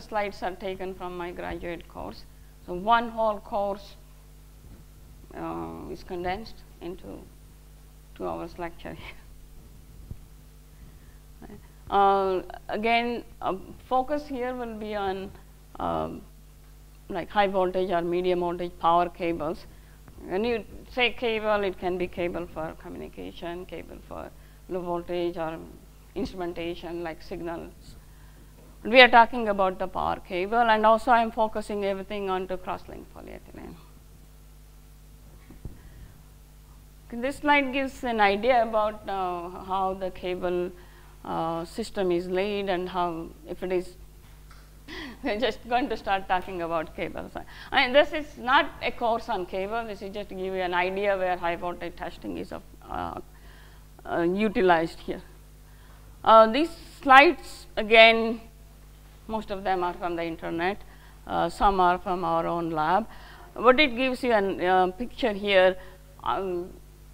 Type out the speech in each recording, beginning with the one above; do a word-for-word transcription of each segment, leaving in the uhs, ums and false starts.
the slides are taken from my graduate course. So one whole course uh, is condensed into two hours lecture here. Uh, again, uh, focus here will be on um, like high voltage or medium voltage power cables. When you say cable, it can be cable for communication, cable for low voltage or instrumentation like signals. We are talking about the power cable, and also I am focusing everything onto cross-linked polyethylene. This slide gives an idea about uh, how the cable uh, system is laid and how, if it is, we're just going to start talking about cables. I mean, this is not a course on cable. This is just to give you an idea where high voltage testing is of, uh, uh, utilized here. Uh, these slides, again, most of them are from the internet. Uh, some are from our own lab. But it gives you a uh, picture here. Um,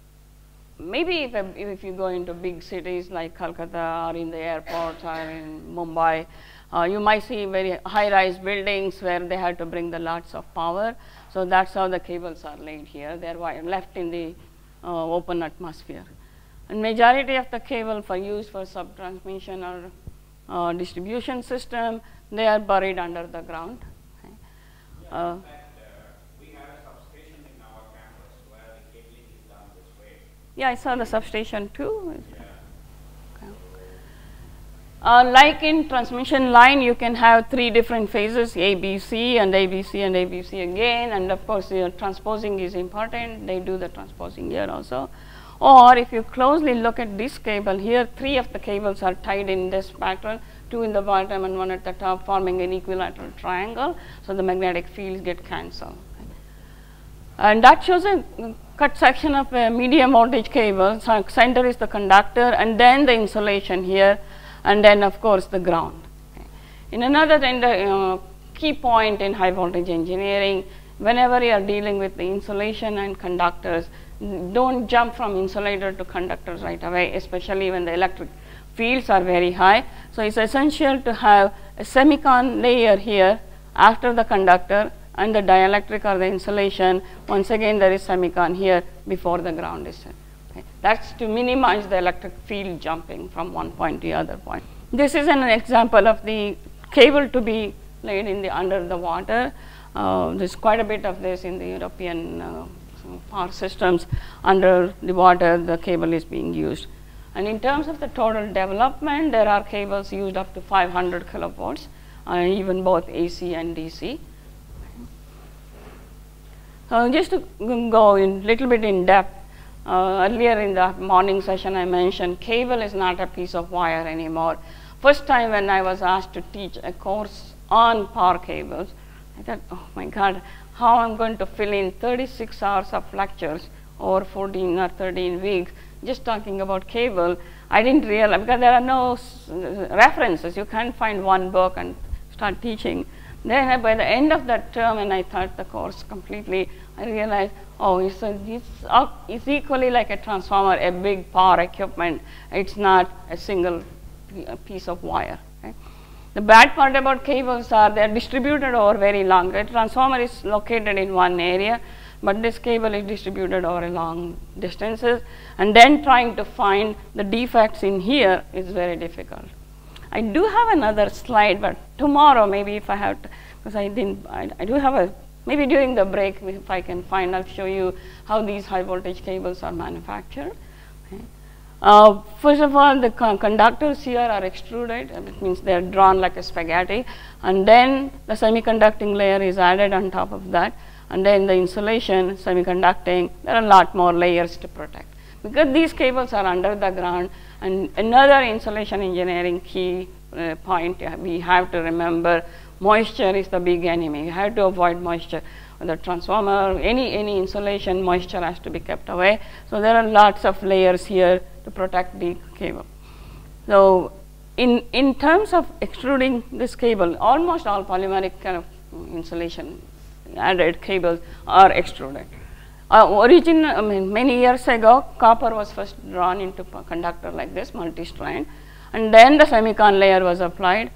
maybe if, a, if you go into big cities like Calcutta or in the airports or in Mumbai, uh, you might see very high-rise buildings where they have to bring the lots of power. So that's how the cables are laid here. They are left in the uh, open atmosphere. And majority of the cable for use for sub-transmission or uh, distribution system, they are buried under the ground. Okay. Yeah, uh, in fact, uh, we have a substation in our campus where the cabling is done this way. Yeah, I saw the substation too. Yeah. Okay. Uh, like in transmission line, you can have three different phases, A, B, C, and A, B, C, and A, B, C again. And of course, uh, transposing is important. They do the transposing here also. Or if you closely look at this cable here, three of the cables are tied in this pattern, two in the bottom and one at the top, forming an equilateral triangle. So the magnetic fields get cancelled. Okay. And that shows a cut section of a medium voltage cable. So center is the conductor, and then the insulation here, and then of course the ground. Okay. In another uh, key point in high voltage engineering, whenever you are dealing with the insulation and conductors, don't jump from insulator to conductors right away, especially when the electric fields are very high. So it's essential to have a semicon layer here after the conductor, and the dielectric or the insulation, once again there is semicon here before the ground is set. Okay. That's to minimize the electric field jumping from one point to the other point. This is an example of the cable to be laid in the under the water. Uh, there's quite a bit of this in the European uh, power systems. Under the water, the cable is being used. And in terms of the total development, there are cables used up to five hundred kilovolts, uh, even both A C and D C. Uh, just to go in little bit in depth, uh, earlier in the morning session I mentioned cable is not a piece of wire anymore. First time when I was asked to teach a course on power cables, I thought, oh my God, how I'm going to fill in thirty-six hours of lectures over fourteen or thirteen weeks just talking about cable. I didn't realize, because there are no references, you can't find one book and start teaching. Then uh, by the end of that term, and I taught the course completely, I realized, oh, it's, a, it's, uh, it's equally like a transformer, a big power equipment. It's not a single piece of wire. Okay? The bad part about cables are they're distributed over very long. A transformer is located in one area, but this cable is distributed over long distances, and then trying to find the defects in here is very difficult. I do have another slide, but tomorrow maybe if I have to, because I didn't, I, I do have a, maybe during the break if I can find, I'll show you how these high voltage cables are manufactured. Okay. Uh, first of all, the con conductors here are extruded, and it means they are drawn like a spaghetti, and then the semiconducting layer is added on top of that, and then the insulation, semiconducting, there are a lot more layers to protect. Because these cables are under the ground, and another insulation engineering key uh, point uh, we have to remember, moisture is the big enemy. You have to avoid moisture. The transformer, any, any insulation, moisture has to be kept away. So there are lots of layers here to protect the cable. So in, in terms of extruding this cable, almost all polymeric kind of insulation added cables are extruded. Uh, origin, I mean, many years ago, copper was first drawn into a conductor like this, multi-strand, and then the semicon layer was applied,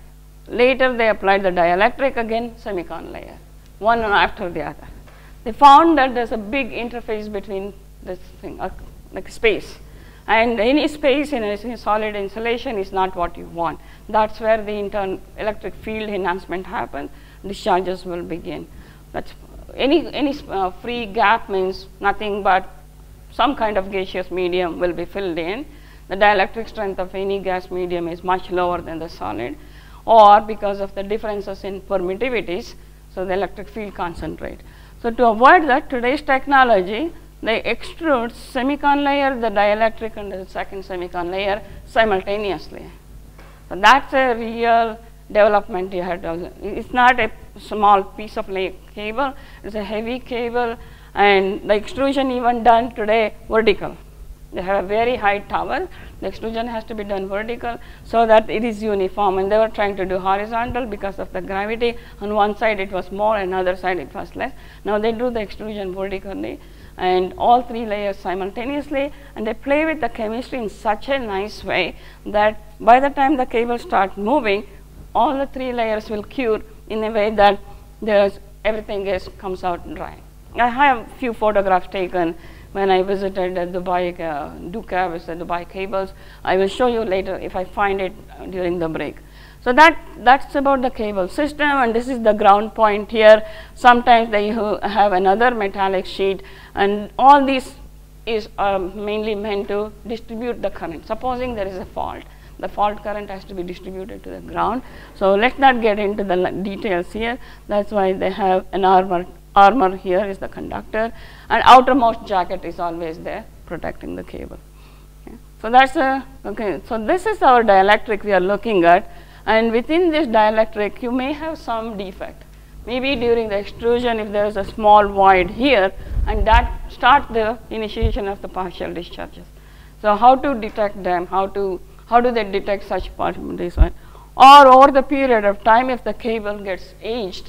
later they applied the dielectric again, semicon layer, one after the other. They found that there's a big interface between this thing, uh, like space. And any space in a solid insulation is not what you want. That's where the intern electric field enhancement happens. Discharges will begin. That's any any uh, free gap means nothing but some kind of gaseous medium will be filled in. The dielectric strength of any gas medium is much lower than the solid, or because of the differences in permittivities, so the electric field concentrate. So to avoid that, today's technology, they extrude semicon layer, the dielectric, and the second semicon layer simultaneously. So that's a real development you had to. It's not a small piece of cable, it's a heavy cable, and the extrusion even done today vertical. They have a very high tower. The extrusion has to be done vertical so that it is uniform, and they were trying to do horizontal because of the gravity. On one side it was more, and other side it was less. Now they do the extrusion vertically, and all three layers simultaneously, and they play with the chemistry in such a nice way that by the time the cable starts moving, all the three layers will cure in a way that there's everything is comes out dry. I have few photographs taken when I visited uh, Dubai, uh, Ducab is the Dubai cables. I will show you later if I find it uh, during the break. So that that's about the cable system, and this is the ground point here. Sometimes they have another metallic sheet, and all this is um, mainly meant to distribute the current. Supposing there is a fault, the fault current has to be distributed to the ground. So let's not get into the details here. That's why they have an armor. Armor here is the conductor, and outermost jacket is always there protecting the cable. Okay. So that's a okay. So this is our dielectric we are looking at, and within this dielectric you may have some defect. Maybe during the extrusion, if there is a small void here, and that starts the initiation of the partial discharges. So how to detect them? How to how do they detect such partial discharge? Or over the period of time, if the cable gets aged,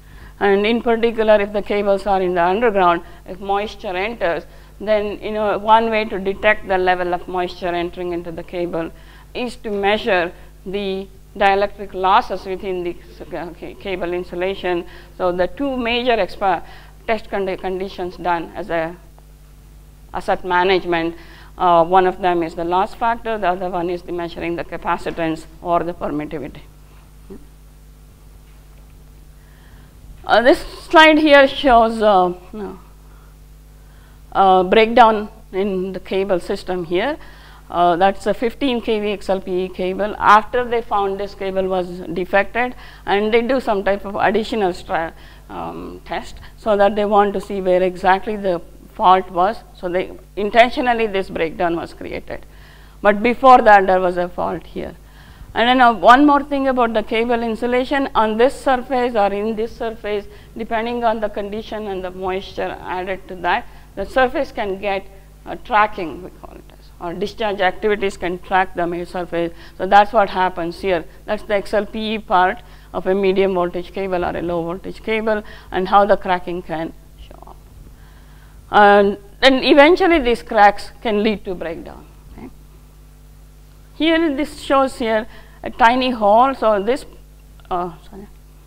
and in particular if the cables are in the underground, if moisture enters, then you know one way to detect the level of moisture entering into the cable is to measure the dielectric losses within the okay, cable insulation. So the two major expa test condi conditions done as a asset management, uh, one of them is the loss factor, the other one is the measuring the capacitance or the permittivity. Uh, this slide here shows uh, no, uh, breakdown in the cable system here. Uh, that's a fifteen K V X L P E cable. After they found this cable was defected, and they do some type of additional um, test so that they want to see where exactly the fault was. So they intentionally this breakdown was created, but before that there was a fault here. And then uh, one more thing about the cable insulation, on this surface or in this surface, depending on the condition and the moisture added to that, the surface can get uh, tracking, we call it as, or discharge activities can track the surface. So that's what happens here. That's the X L P E part of a medium voltage cable or a low voltage cable, and how the cracking can show up. And then eventually these cracks can lead to breakdown. Here this shows here a tiny hole. So this, uh, sorry,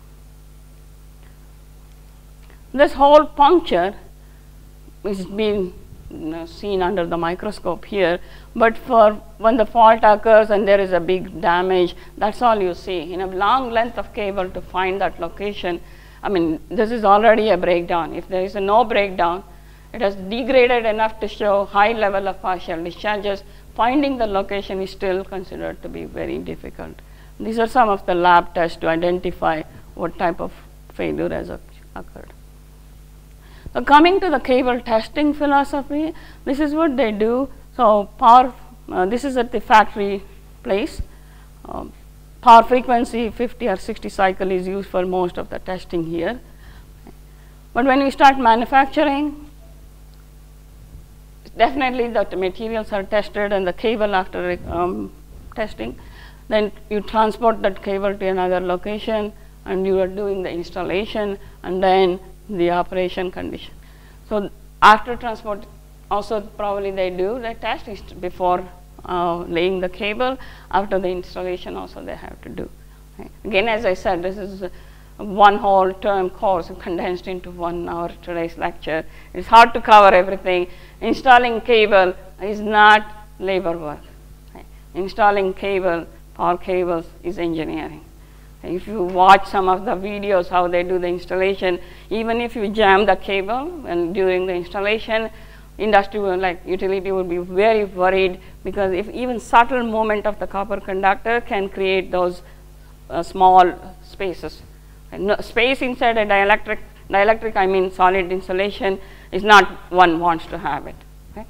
this whole puncture is being you know, seen under the microscope here. But for when the fault occurs and there is a big damage, that's all you see. In a long length of cable to find that location, I mean, this is already a breakdown. If there is a no breakdown, it has degraded enough to show high level of partial discharges. Finding the location is still considered to be very difficult. These are some of the lab tests to identify what type of failure has occurred. So coming to the cable testing philosophy, this is what they do. So power, uh, this is at the factory place. Um, power frequency fifty or sixty cycle is used for most of the testing here. But when we start manufacturing, definitely the materials are tested and the cable after um, testing. Then you transport that cable to another location and you are doing the installation and then the operation condition. So after transport also probably they do the test before uh, laying the cable. After the installation also they have to do. Right? Again, as I said, this is a one whole term course condensed into one hour today's lecture. It's hard to cover everything. Installing cable is not labor work. Right? Installing cable, power cables, is engineering. If you watch some of the videos how they do the installation, even if you jam the cable and during the installation, industry will, like utility will be very worried, because if even subtle movement of the copper conductor can create those uh, small spaces. And no, space inside a dielectric, dielectric I mean solid insulation, is not one wants to have it. Okay?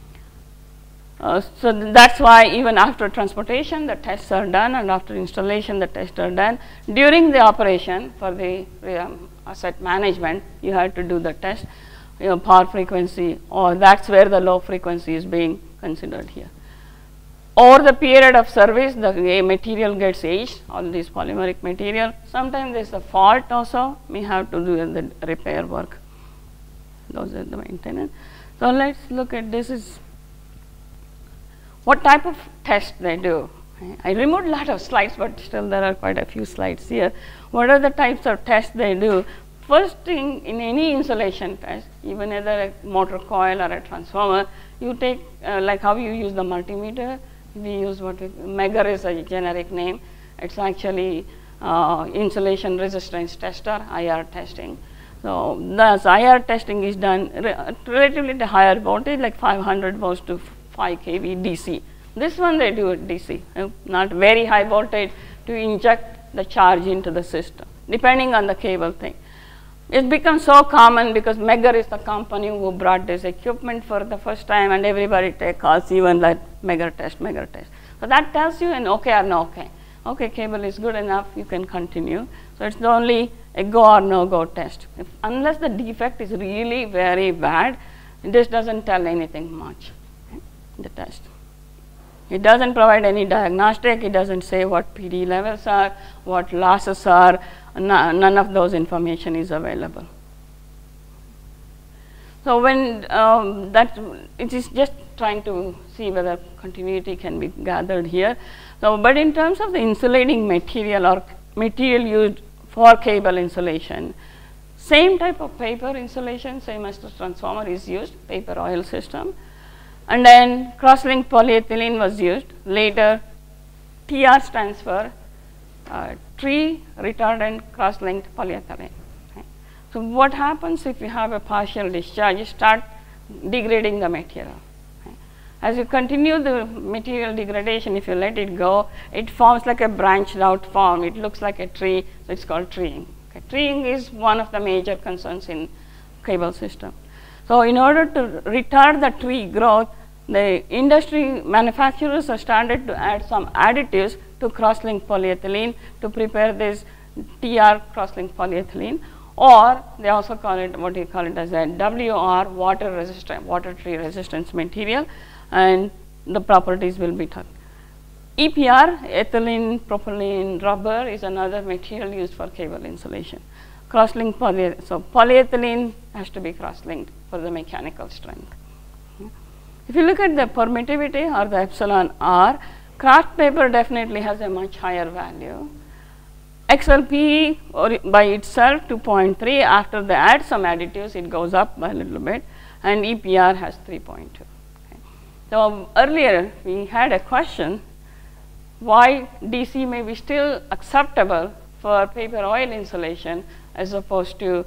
Uh, so th that's why even after transportation the tests are done, and after installation the tests are done. During the operation for the um, asset management, you have to do the test, you know, power frequency, or that's where the low frequency is being considered here. Over the period of service, the material gets aged, all this polymeric material. Sometimes there's a fault also, we have to do the repair work. Those are the maintenance. So let's look at this is what type of test they do. I removed a lot of slides, but still there are quite a few slides here. What are the types of tests they do? First thing, in any insulation test, even either a motor coil or a transformer, you take uh, like how you use the multimeter. We use what we, Megger is a generic name. It's actually uh, insulation resistance tester, I R testing. So thus I R testing is done re relatively to higher voltage, like five hundred volts to five K V D C. This one they do it D C, uh, not very high voltage, to inject the charge into the system, depending on the cable thing. It becomes so common because Megger is the company who brought this equipment for the first time, and everybody take calls, even like Megger test, Megger test. So that tells you an okay or no okay. Okay, cable is good enough, you can continue. So it's only a go or no go test. If, unless the defect is really very bad, this doesn't tell anything much, right, the test. It doesn't provide any diagnostic, it doesn't say what P D levels are, what losses are, none of those information is available. So when um, that, it is just trying to see whether continuity can be gathered here. So, but in terms of the insulating material or material used for cable insulation, same type of paper insulation, same as the transformer is used, paper oil system. And then cross-linked polyethylene was used. Later, T R stands for uh, tree retardant cross-linked polyethylene. Okay. So what happens if you have a partial discharge? You start degrading the material. Okay. As you continue the material degradation, if you let it go, it forms like a branched out form. It looks like a tree, so it's called treeing. Okay. Treeing is one of the major concerns in cable system. So in order to retard the tree growth, the industry manufacturers are started to add some additives to cross-linked polyethylene to prepare this T R cross-linked polyethylene, or they also call it, what you call it as a W R, water resistant, water tree resistance material, and the properties will be taught. E P R, ethylene propylene rubber, is another material used for cable insulation. Cross-linked polyethylene, so polyethylene has to be cross-linked for the mechanical strength. If you look at the permittivity or the epsilon R, kraft paper definitely has a much higher value. X L P or by itself two point three, after they add some additives it goes up by a little bit, and E P R has three point two. Okay. So earlier we had a question why D C may be still acceptable for paper oil insulation as opposed to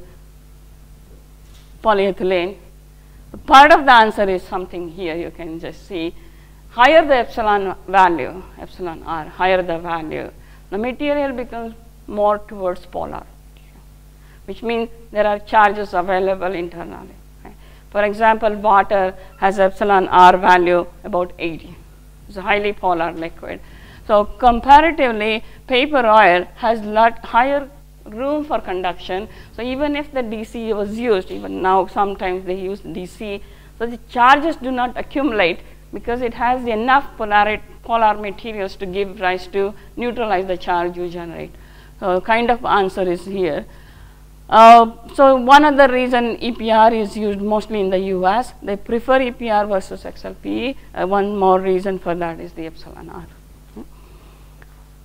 polyethylene. Part of the answer is something here, you can just see. Higher the epsilon value, epsilon R, higher the value, the material becomes more towards polar, which means there are charges available internally. Right? For example, water has epsilon R value about eighty. It's a highly polar liquid. So comparatively, paper oil has lot higher room for conduction. So even if the D C was used, even now sometimes they use D C, so the charges do not accumulate because it has enough polar, polar materials to give rise to neutralize the charge you generate. So kind of answer is here. Uh, so one other reason E P R is used mostly in the U S, they prefer E P R versus X L P E. Uh, one more reason for that is the epsilon R.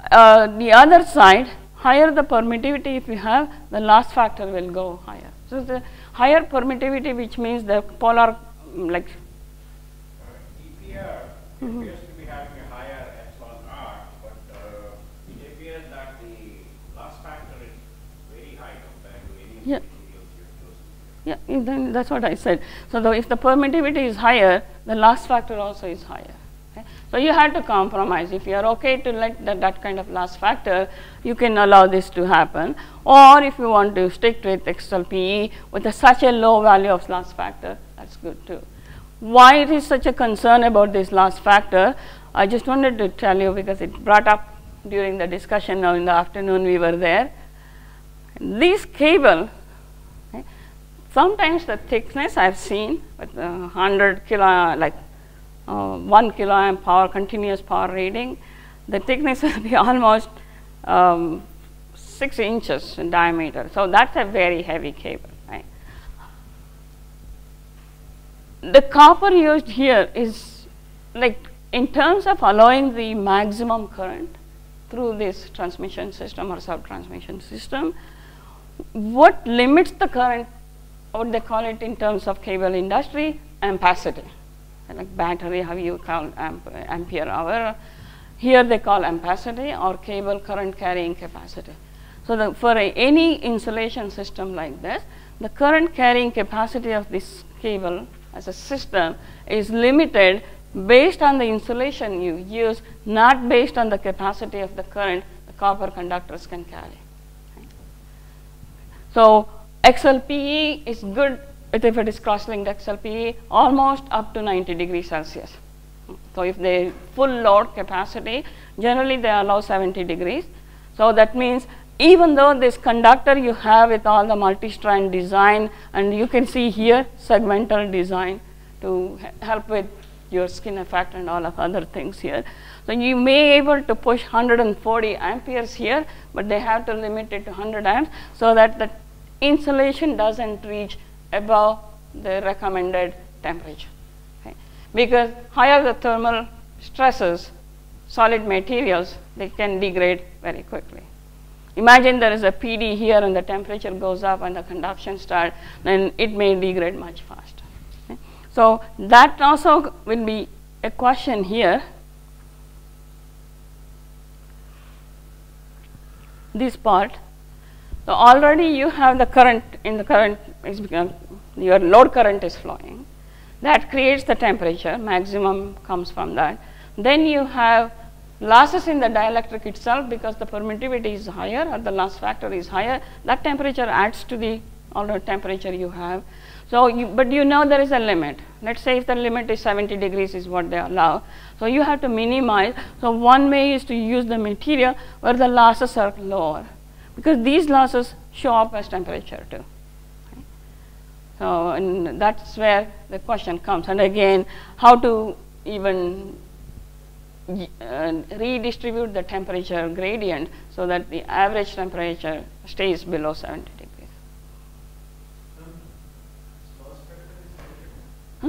uh, the other side, higher the permittivity if you have, the loss factor will go higher. So the higher permittivity, which means the polar, um, like. E P R Mm-hmm. appears to be having a higher epsilon r, but uh, it appears that the loss factor is very high compared to any Yeah. materials you're choosing. Yeah, then that's what I said. So the, if the permittivity is higher, the loss factor also is higher. Okay? So you have to compromise. If you are okay to let that, that kind of loss factor, you can allow this to happen. Or if you want to stick with X L P E with a, such a low value of loss factor, that's good too. Why it is such a concern about this loss factor, I just wanted to tell you because it brought up during the discussion now in the afternoon we were there. This cable, okay, sometimes the thickness I've seen with uh, one hundred kilo, like uh, one kiloamp power, continuous power reading, the thickness will be almost um, six inches in diameter. So that's a very heavy cable. Right? The copper used here is like in terms of allowing the maximum current through this transmission system or sub-transmission system, what limits the current, what they call it in terms of cable industry, ampacity. Like battery, how you call amp, ampere hour. Here they call ampacity or cable current carrying capacity. So the, for a, any insulation system like this, the current carrying capacity of this cable as a system is limited based on the insulation you use, not based on the capacity of the current the copper conductors can carry. Okay. So X L P E is good if it is cross-linked X L P E almost up to ninety degrees Celsius. So if they full load capacity, generally they allow seventy degrees. So that means even though this conductor you have with all the multi-strand design, and you can see here segmental design to help with your skin effect and all of other things here. So you may able to push one hundred forty amperes here, but they have to limit it to one hundred amps so that the insulation doesn't reach above the recommended temperature. Okay. Because higher the thermal stresses, solid materials, they can degrade very quickly. Imagine there is a P D here and the temperature goes up and the conduction starts, then it may degrade much faster. Okay. So that also will be a question here. This part. So already you have the current in the current, is become, your load current is flowing. That creates the temperature, maximum comes from that. Then you have losses in the dielectric itself because the permittivity is higher or the loss factor is higher. That temperature adds to the already temperature you have. So, you, but you know there is a limit. Let's say if the limit is seventy degrees is what they allow. So you have to minimize. So one way is to use the material where the losses are lower, because these losses show up as temperature too. Okay. So and that's where the question comes. And again, how to even uh, redistribute the temperature gradient so that the average temperature stays below seventy degrees. Huh?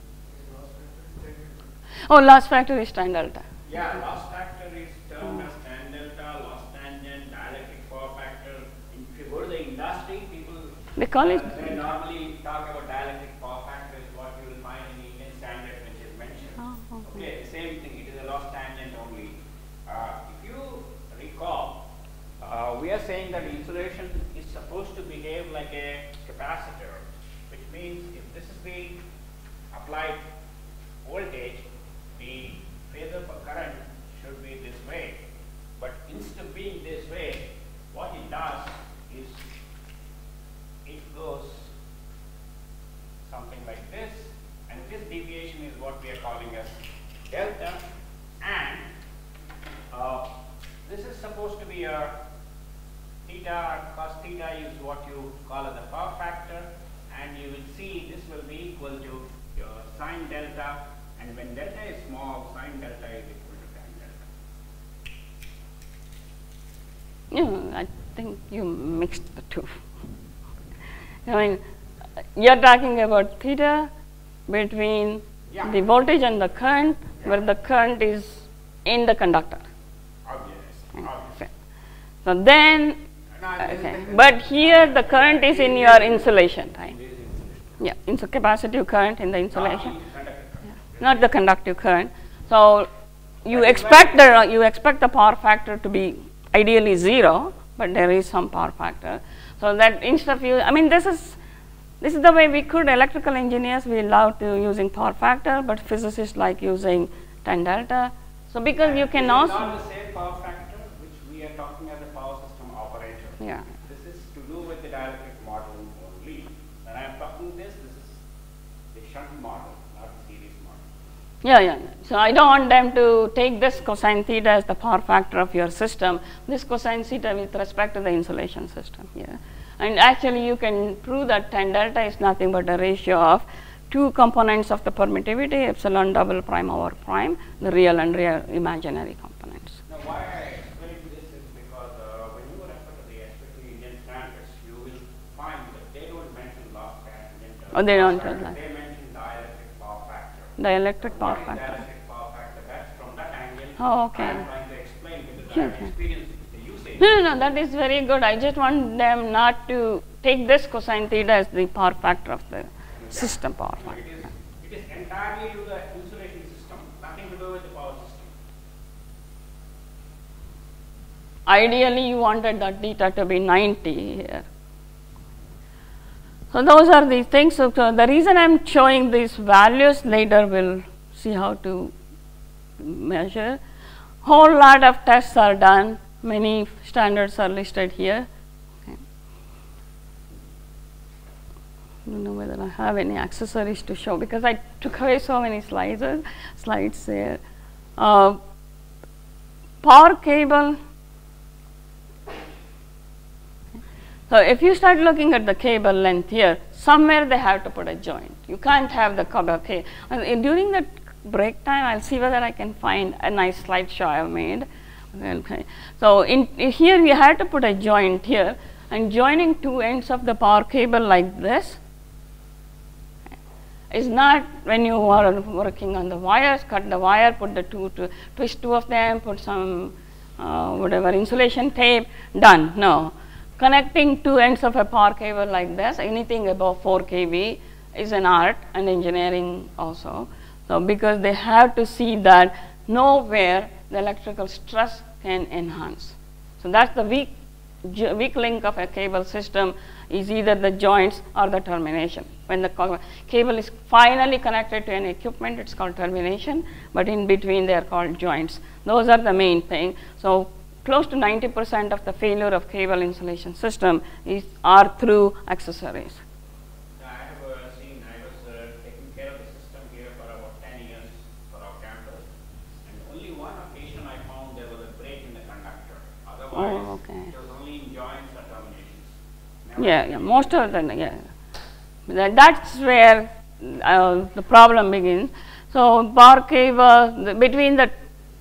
Oh, loss factor is tan delta. Yeah, loss factor is termed as tan delta, loss tangent, dielectric power factor. If you go to the industry, people They call it. uh, they normally talk about dielectric power factor is what you will find in the Indian standard which is mentioned. Oh, okay. Okay, the same thing, it is a loss tangent only. Uh, if you recall, uh, we are saying that insulation is supposed to behave like a capacitor, which means if this is the applied voltage, the phasor for current should be this way. But instead of being this way, what it does is it goes something like this, and this deviation is what we are calling as delta, and uh, this is supposed to be a theta, cos theta is what you call as the power factor, and you will see this will be equal to your sine delta, and when delta is small, sine delta is equal to tan delta. Yeah, I think you mixed the two. I mean, you're talking about theta between Yeah. the voltage and the current, Yeah. where the current is in the conductor. Obvious, So then, okay. But here the current is in your insulation, right? Yeah, it's a capacitive current in the insulation, yeah. Not the conductive current. So you expect the you expect the power factor to be ideally zero, but there is some power factor. So that instead of you, I mean, this is this is the way we could. Electrical engineers, we love to using power factor, but physicists like using tan delta. So because you can also not the same power factor which we are talking as a power system operator. Yeah. This is to do with the dielectric model only. When I am talking this, this is the shunt model, not the series model. Yeah, yeah. So I don't want them to take this cosine theta as the power factor of your system. This cosine theta with respect to the insulation system here. And actually, you can prove that tan delta is nothing but a ratio of two components of the permittivity, epsilon double prime over prime, the real and real imaginary components. Now, why I explain this is because uh, when you refer to the especially Indian standards, you will find that they don't mention loss tangent. Oh, they don't tell that. They mention dielectric power factor. Dielectric power What is factor. dielectric power factor? That's from that angle. Oh, okay. I am trying to explain because Sure, I have sure. experienced the usage. No, no, no, that is very good. I just want them not to take this cosine theta as the power factor of the system power No, factor. it is, it is entirely to the insulation system, nothing to do with the power system. Ideally, you wanted that theta to be ninety here. So those are the things. So, so the reason I am showing these values, later we'll see how to measure. Whole lot of tests are done. Many standards are listed here. Okay. I don't know whether I have any accessories to show because I took away so many slides. Slides there. Uh, power cable. So if you start looking at the cable length here, somewhere they have to put a joint. You can't have the cable. Okay. And during the break time, I'll see whether I can find a nice slideshow I've made. Okay. So in, in here we had to put a joint here, and joining two ends of the power cable like this is not when you are working on the wires. Cut the wire, put the two, to twist two of them, put some uh, whatever insulation tape, done. No. Connecting two ends of a power cable like this, anything above four K V is an art and engineering also. So because they have to see that nowhere the electrical stress can enhance. So that's the weak, weak link of a cable system is either the joints or the termination. When the cable is finally connected to an equipment, it's called termination, but in between they are called joints. Those are the main thing. So close to ninety percent of the failure of cable insulation system is are through accessories. I have uh, seen, I was uh, taking care of the system here for about ten years for our campus, and only one occasion I found there was a break in the conductor. Otherwise, Oh, okay. it was only in joints or terminations. Never Yeah, yeah, most of them, yeah. That, that's where uh, the problem begins. So power cable, the, between the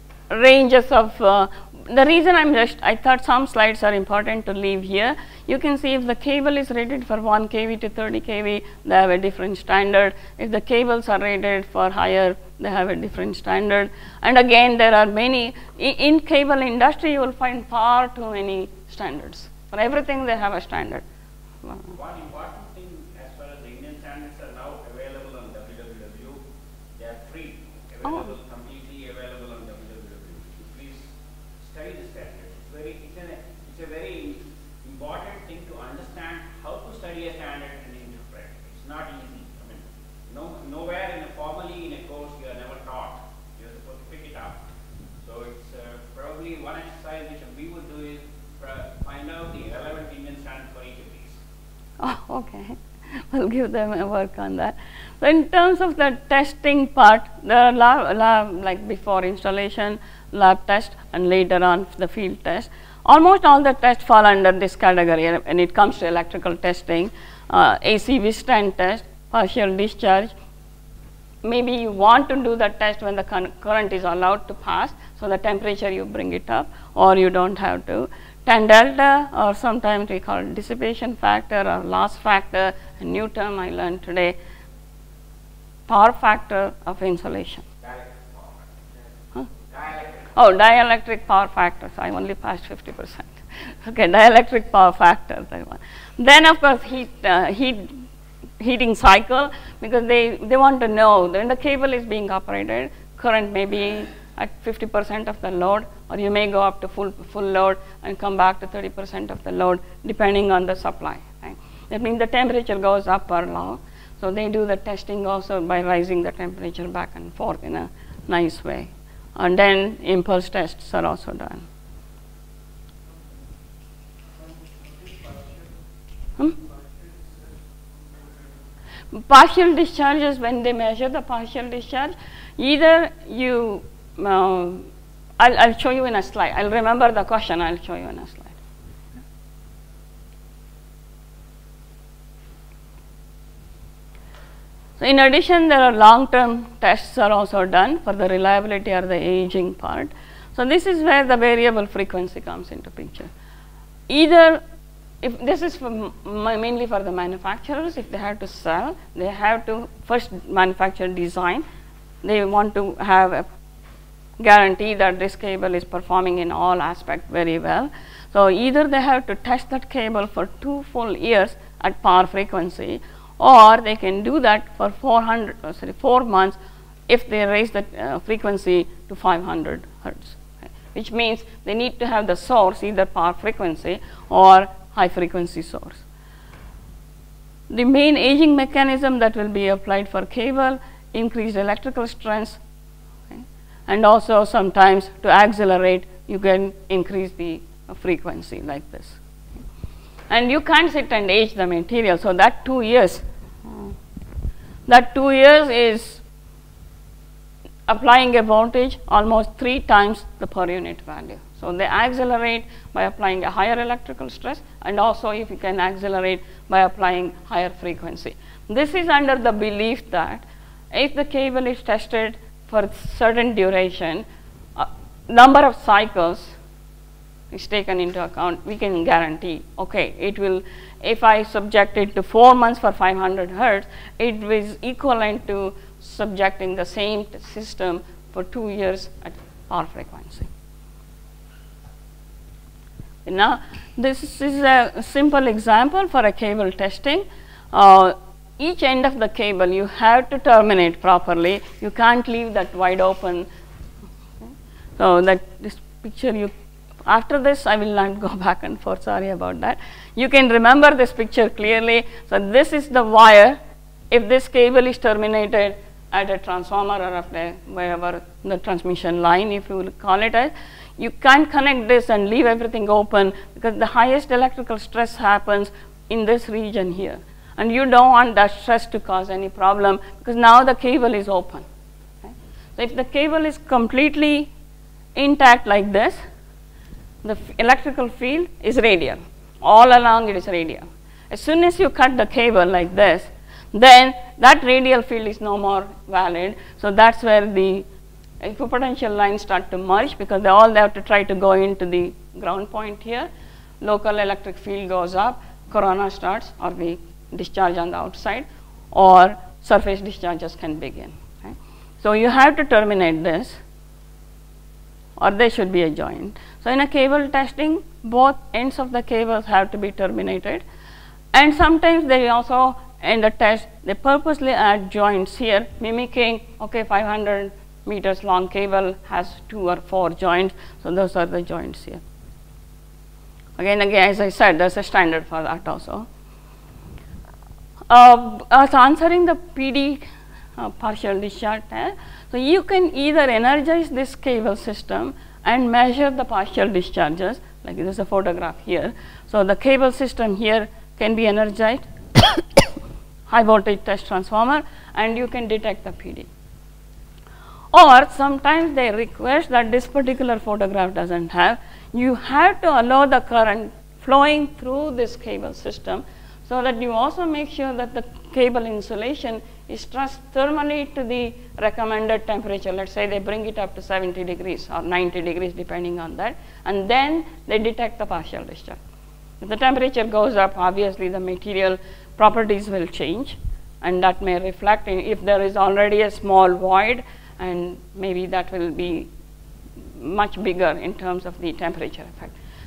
ranges of, uh, the reason I'm just, I thought some slides are important to leave here. You can see if the cable is rated for one K V to thirty K V, they have a different standard. If the cables are rated for higher, they have a different standard. And again, there are many, in, in cable industry, you will find far too many standards. For everything, they have a standard. One important thing, as far as the Indian standards are now available on W W W, they are free, available, oh. completely available on W W W. Please study the standards. It's very, it's, an, it's a very important thing to understand how to study a standard and interpret. It's not easy. I mean, no, nowhere in a formally in a course you are never taught. You're supposed to pick it up. So it's uh, probably one exercise which we would do is find out the relevant Indian standard for each of these. Oh, okay. We'll give them a work on that. So in terms of the testing part, there are lab, lab like before installation, lab test, and later on the field test. Almost all the tests fall under this category when it comes to electrical testing. Uh, A C withstand test, partial discharge. Maybe you want to do the test when the current is allowed to pass, so the temperature you bring it up, or you don't have to. Tan delta, or sometimes we call it dissipation factor or loss factor, a new term I learned today, power factor of insulation. Dielectric power factor. Huh? Dielectric. Oh, dielectric power factor, so I only passed fifty percent. Okay, dielectric power factor. That one. Then of course heat, uh, heat, heating cycle, because they, they want to know when the cable is being operated, current may be at fifty percent of the load, or you may go up to full, full load and come back to thirty percent of the load depending on the supply. Right? That means the temperature goes up or low. So they do the testing also by rising the temperature back and forth in a nice way. And then impulse tests are also done. Hmm? Partial discharges, when they measure the partial discharge, either you, uh, I'll, I'll show you in a slide. I'll remember the question, I'll show you in a slide. So in addition, there are long-term tests are also done for the reliability or the aging part. So this is where the variable frequency comes into picture. Either, if this is for mainly for the manufacturers, if they have to sell, they have to first manufacture design. They want to have a guarantee that this cable is performing in all aspects very well. So either they have to test that cable for two full years at power frequency, or they can do that for four hundred, oh, sorry, four months if they raise the uh, frequency to five hundred hertz, okay, which means they need to have the source, either power frequency or high frequency source. The main aging mechanism that will be applied for cable, increased electrical strength, okay, and also sometimes to accelerate you can increase the uh, frequency like this. And you can't sit and age the material, so that two years, uh, that two years is applying a voltage almost three times the per unit value. So they accelerate by applying a higher electrical stress, and also if you can accelerate by applying higher frequency. This is under the belief that if the cable is tested for certain duration, uh, number of cycles is taken into account, we can guarantee, okay, it will, if I subject it to four months for five hundred hertz, it is equivalent to subjecting the same system for two years at power frequency. Now, this is a simple example for a cable testing. Uh, each end of the cable you have to terminate properly. You can't leave that wide open. Okay. So that this picture you, after this I will not go back and forth, sorry about that. You can remember this picture clearly. So this is the wire. If this cable is terminated at a transformer or at a, wherever the transmission line, if you will call it as, you can't connect this and leave everything open, because the highest electrical stress happens in this region here. And you don't want that stress to cause any problem, because now the cable is open. Okay. So if the cable is completely intact like this, the electrical field is radial. All along it is radial. As soon as you cut the cable like this, then that radial field is no more valid. So that's where the equipotential lines start to merge, because they all have to try to go into the ground point here. Local electric field goes up, corona starts, or the discharge on the outside, or surface discharges can begin. Okay. So you have to terminate this, or they should be adjoined. So in a cable testing, both ends of the cables have to be terminated, and sometimes they also, in the test, they purposely add joints here, mimicking, okay, five hundred meters long cable has two or four joints, so those are the joints here. Again, again, as I said, there's a standard for that also. Uh, as answering the P D uh, partial discharge test, so you can either energize this cable system and measure the partial discharges, like this is a photograph here. So the cable system here can be energized, high voltage test transformer, and you can detect the P D. Or sometimes they request that this particular photograph doesn't have, you have to allow the current flowing through this cable system, so that you also make sure that the cable insulation is stressed thermally to the recommended temperature. Let's say they bring it up to seventy degrees or ninety degrees depending on that, and then they detect the partial discharge. If the temperature goes up, obviously the material properties will change, and that may reflect in, if there is already a small void, and maybe that will be much bigger in terms of the temperature effect.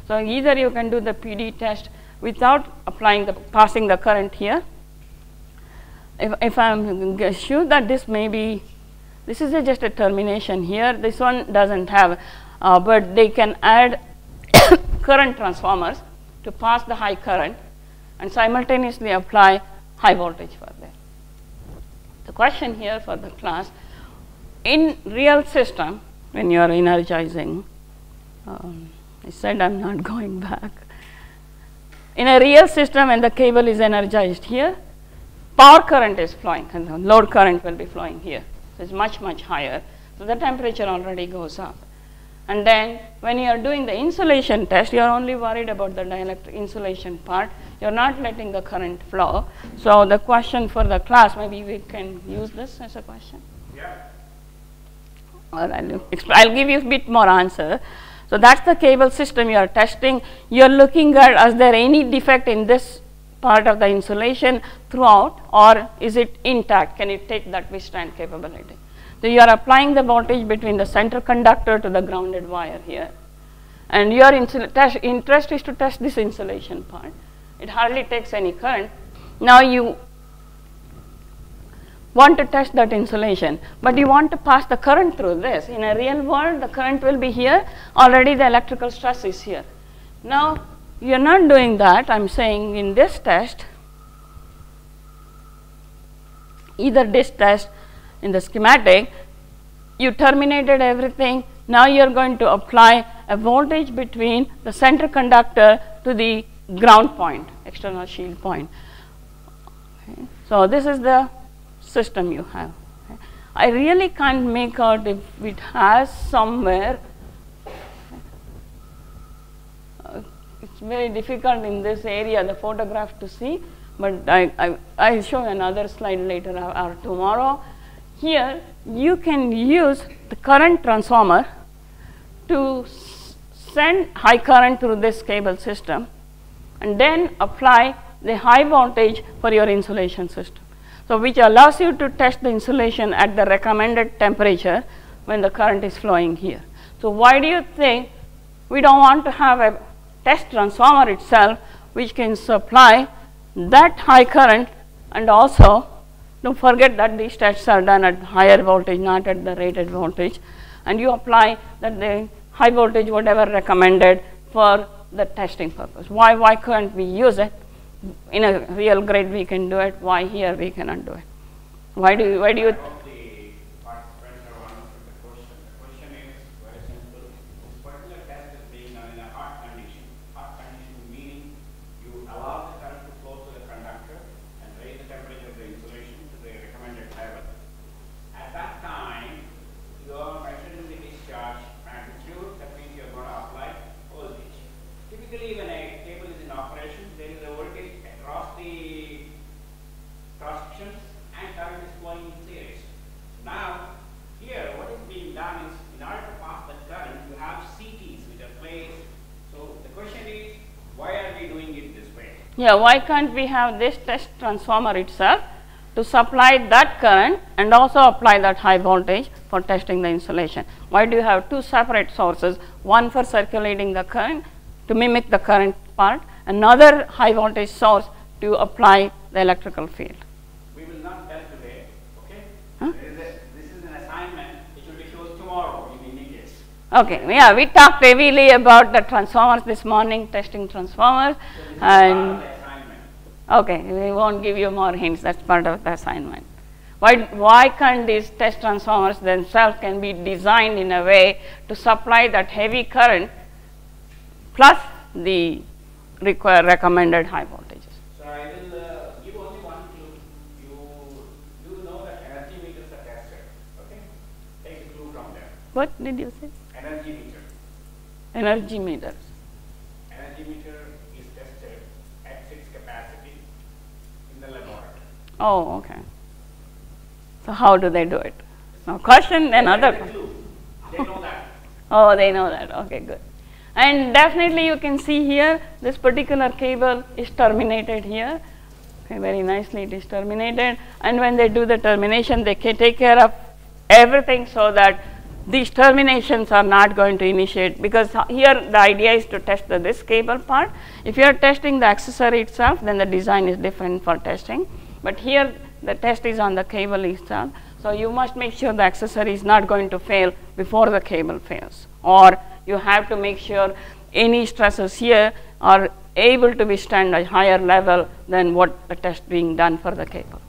So either you can do the P D test without applying the passing the current here. If, if I am sure that this may be, this is a just a termination here, this one doesn't have, uh, but they can add current transformers to pass the high current and simultaneously apply high voltage for that. The question here for the class, in real system, when you are energizing, um, I said I am not going back. In a real system, when the cable is energized here, power current is flowing and the load current will be flowing here. So it's much, much higher. So the temperature already goes up. And then when you are doing the insulation test, you are only worried about the dielectric insulation part. You are not letting the current flow. So the question for the class, maybe we can use this as a question. Yeah. Or I'll, I'll give you a bit more answer. So that's the cable system you are testing. You are looking at, is there any defect in this part of the insulation throughout, or is it intact? Can it take that withstand capability? So you are applying the voltage between the center conductor to the grounded wire here. And your interest is to test this insulation part. It hardly takes any current. Now you want to test that insulation, but you want to pass the current through this. In a real world, the current will be here. Already the electrical stress is here. Now, you are not doing that. I am saying in this test, either this test in the schematic, you terminated everything. Now you are going to apply a voltage between the center conductor to the ground point, external shield point. Okay. So this is the system you have. Okay. I really can't make out if it has somewhere. Uh, it's very difficult in this area, the photograph to see, but I, I, I'll show another slide later or, or tomorrow. Here you can use the current transformer to send high current through this cable system and then apply the high voltage for your insulation system. So which allows you to test the insulation at the recommended temperature when the current is flowing here. So why do you think we don't want to have a test transformer itself which can supply that high current, and also don't forget that these tests are done at higher voltage, not at the rated voltage, and you apply that the high voltage whatever recommended for the testing purpose. Why, why can't we use it? In a real grid we can do it. Why here we cannot do it? Why do you, why do you? I hope the participants have understood the question. The question is very simple. This particular test is being done in a hot condition. Hot condition meaning you allow the current to flow through the conductor and raise the temperature of the insulation to the recommended level. At that time, you are measuring the discharge magnitude. That means you are going to apply voltage. Typically, when a cable is in operation, there is a voltage across the cross sections and current is flowing in series. Now, here what is being done is, in order to pass the current, you have C Ts which are placed. So the question is, why are we doing it this way? Yeah, why can't we have this test transformer itself to supply that current and also apply that high voltage for testing the insulation? Why do you have two separate sources, one for circulating the current to mimic the current part, another high voltage source to apply the electrical field? We will not tell today, okay? Huh? There is a, this is an assignment, it will be shown tomorrow in any case. Okay, yeah, we talked heavily about the transformers this morning, testing transformers, So this is and part of the assignment. okay, we won't give you more hints, that's part of the assignment. Why, why can't these test transformers themselves can be designed in a way to supply that heavy current plus the require recommended high voltages? So I will uh, give only one clue. You, you know that energy meters are tested, okay? Take a clue from there. What did you say? Energy meter. Energy meters. Energy meter is tested at its capacity in the laboratory. Oh, okay. So how do they do it? Now question another. That is a clue. They know that. Oh, they know that. Okay, good. And definitely you can see here, this particular cable is terminated here. Okay, very nicely it is terminated. And when they do the termination, they can take care of everything so that these terminations are not going to initiate, because here the idea is to test the, this cable part. If you are testing the accessory itself, then the design is different for testing. But here the test is on the cable itself. So you must make sure the accessory is not going to fail before the cable fails. Or you have to make sure any stresses here are able to withstand a higher level than what the test being done for the cable.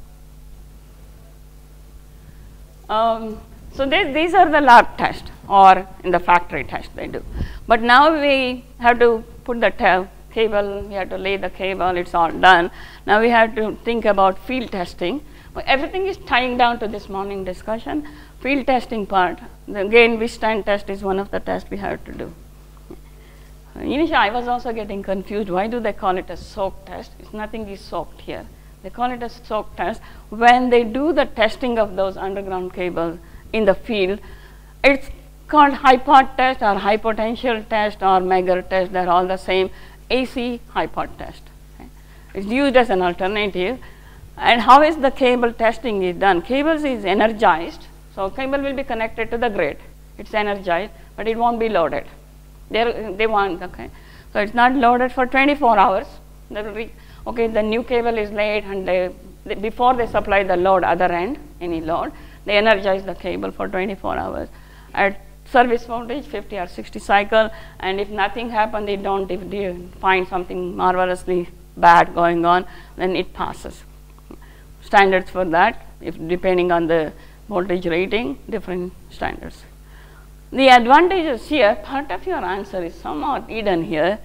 Um, so they, these are the lab tests, or in the factory test they do. But now we have to put the cable, we have to lay the cable, it's all done. Now we have to think about field testing. Well, everything is tying down to this morning discussion. Field testing part, again withstand test is one of the tests we have to do. Initially I was also getting confused, why do they call it a soak test? It's nothing is soaked here. They call it a soak test. When they do the testing of those underground cables in the field, it's called high-pot test or high potential test or Megger test, they're all the same, A C high-pot test. Okay. It's used as an alternative. And how is the cable testing is done? Cables is energized, so cable will be connected to the grid. It's energized, but it won't be loaded. They're, they want, okay. So it's not loaded for twenty-four hours. They will re okay, the new cable is laid, and they, they, before they supply the load other end, any load, they energize the cable for twenty-four hours. At service voltage, fifty or sixty cycle, and if nothing happens, they don't if they find something marvelously bad going on, then it passes. Standards for that, if depending on the voltage rating, different standards. The advantages here, part of your answer is somewhat hidden here.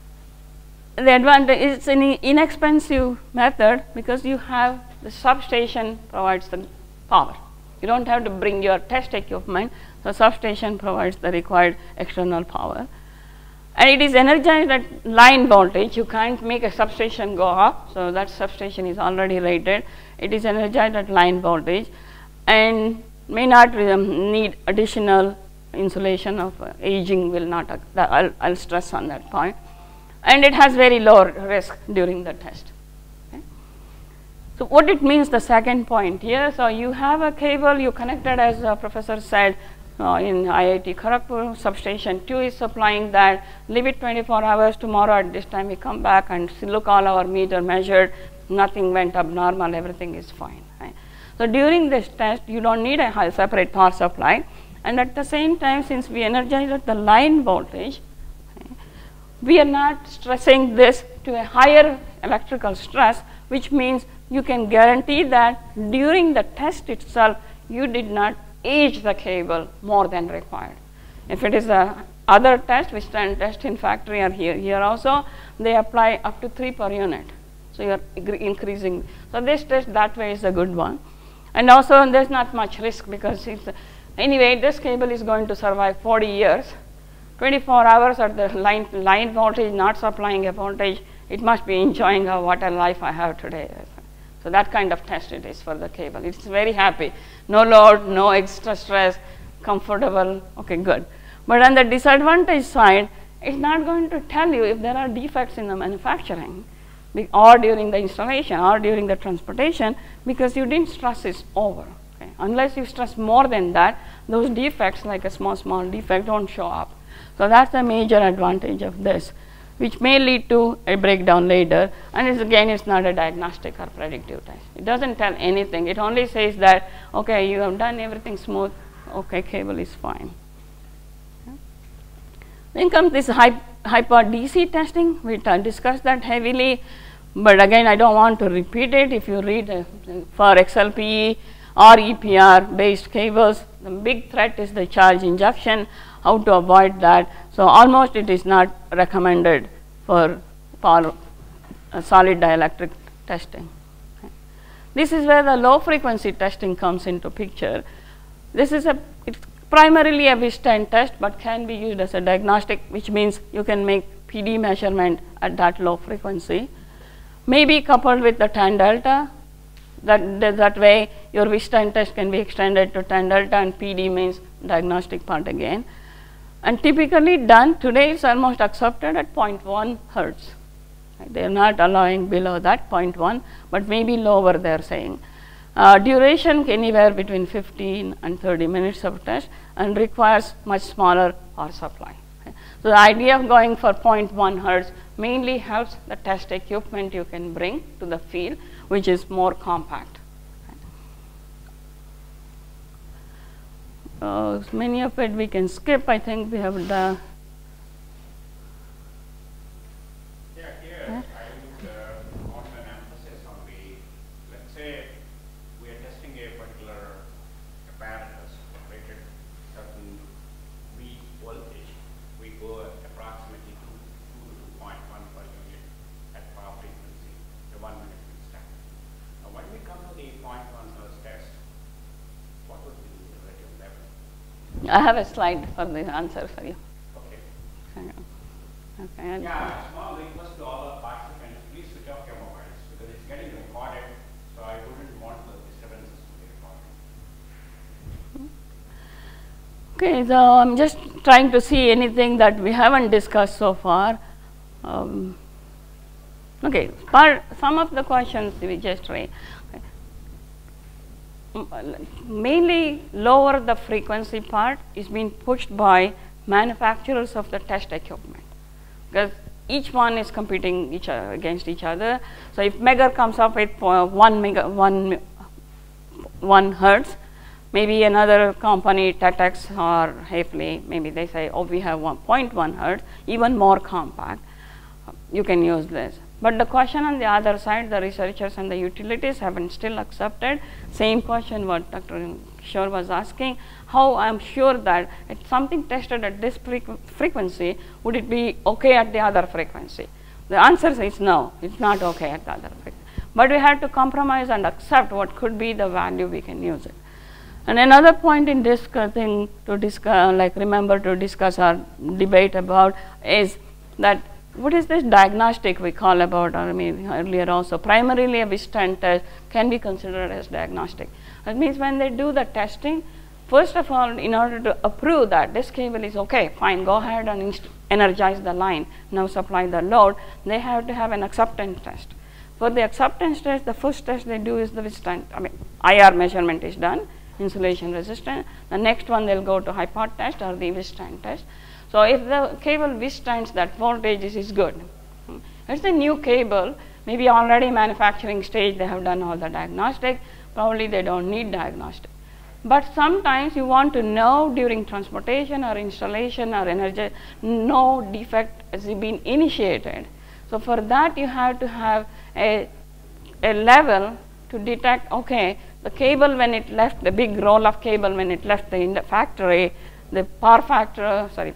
The advantage is an inexpensive method because you have the substation provides the power. You don't have to bring your test equipment, so substation provides the required external power. And it is energized at line voltage. You can't make a substation go up, so that substation is already rated. It is energized at line voltage and may not um, need additional insulation of uh, aging will not, uh, I'll, I'll stress on that point. And it has very low risk during the test. Okay. So what it means, the second point here, so you have a cable, you connected as the professor said uh, in I I T Kharagpur, substation two is supplying that, leave it twenty-four hours, tomorrow at this time we come back and see, look, all our meter measured, nothing went abnormal, everything is fine. Right? So during this test, you don't need a high separate power supply. And at the same time, since we energize at the line voltage, okay, we are not stressing this to a higher electrical stress, which means you can guarantee that during the test itself, you did not age the cable more than required. If it is a other test, which stand test in factory are here, here also they apply up to three per unit. So you are increasing. So this test that way is a good one. And also there's not much risk because it's anyway, this cable is going to survive forty years. twenty-four hours at the line, line voltage, not supplying a voltage, it must be enjoying a, what a life I have today. So that kind of test it is for the cable. It's very happy. No load, no extra stress, comfortable, okay, good. But on the disadvantage side, it's not going to tell you if there are defects in the manufacturing or during the installation or during the transportation because you didn't stress it over. Okay. Unless you stress more than that, those defects like a small, small defect don't show up. So that's a major advantage of this, which may lead to a breakdown later. And it's, again, it's not a diagnostic or predictive test. It doesn't tell anything. It only says that, okay, you have done everything smooth, okay, cable is fine. Okay. Then comes this high, hyper D C testing. We discussed that heavily, but again, I don't want to repeat it. If you read uh, for X L P E or E P R based cables, the big threat is the charge injection, how to avoid that. So almost it is not recommended for, for uh, solid dielectric testing. Okay. This is where the low frequency testing comes into picture. This is a, it's primarily a withstand test, but can be used as a diagnostic, which means you can make P D measurement at that low frequency. Maybe coupled with the tan delta. That, that way your withstand test can be extended to tan delta, and P D means diagnostic part again. And typically done today, it's almost accepted at zero point one hertz. Right? They are not allowing below that zero point one, but maybe lower they are saying. Uh, duration anywhere between fifteen and thirty minutes of test and requires much smaller power supply. Okay. So, the idea of going for zero point one hertz mainly helps the test equipment you can bring to the field, which is more compact. Uh, many of it we can skip. I think we have the. Yeah, here yeah. I would uh, want an emphasis on the, let's say we are testing a particular apparatus rated certain V voltage. We go at approximately two to two point one per unit at power frequency, the one minute step. Now, when we come to the zero point one hertz test, what would be the relative level? I have a slide for the answer for you. Okay. Okay. Yeah, small request to all our participants, please switch off your mobiles because it's getting recorded, so I wouldn't want the disturbances to be recorded. Okay, so I'm just trying to see anything that we haven't discussed so far. Um, okay, part, some of the questions we just read. Mainly lower the frequency part is being pushed by manufacturers of the test equipment, because each one is competing each other, against each other. So, if Megger comes up with uh, one, mega, one, one hertz, maybe another company, Tetex or Hafele, maybe they say, oh, we have one point one hertz, even more compact, you can use this. But the question on the other side, the researchers and the utilities haven't still accepted. Same question what Doctor Kishore was asking, how I am sure that if something tested at this frequency, would it be okay at the other frequency? The answer is no, it's not okay at the other frequency. But we have to compromise and accept what could be the value we can use it. And another point in this thing to discuss, like remember to discuss or debate about is that what is this diagnostic we call about, or I mean earlier also, primarily a Wistron test can be considered as diagnostic. That means when they do the testing, first of all, in order to approve that this cable is okay, fine, go ahead and energize the line, now supply the load, they have to have an acceptance test. For the acceptance test, the first test they do is the Wistron, I mean I R measurement is done, insulation resistance. The next one they'll go to Hypot test or the Wistron test. So, if the cable Wistrons that voltage is, is good, it's a new cable, maybe already manufacturing stage they have done all the diagnostic, probably they don't need diagnostic. But sometimes you want to know during transportation or installation or energy, no defect has been initiated. So, for that you have to have a, a level to detect, okay, the cable when it left, the big roll of cable when it left the, in the factory, the power factor, sorry,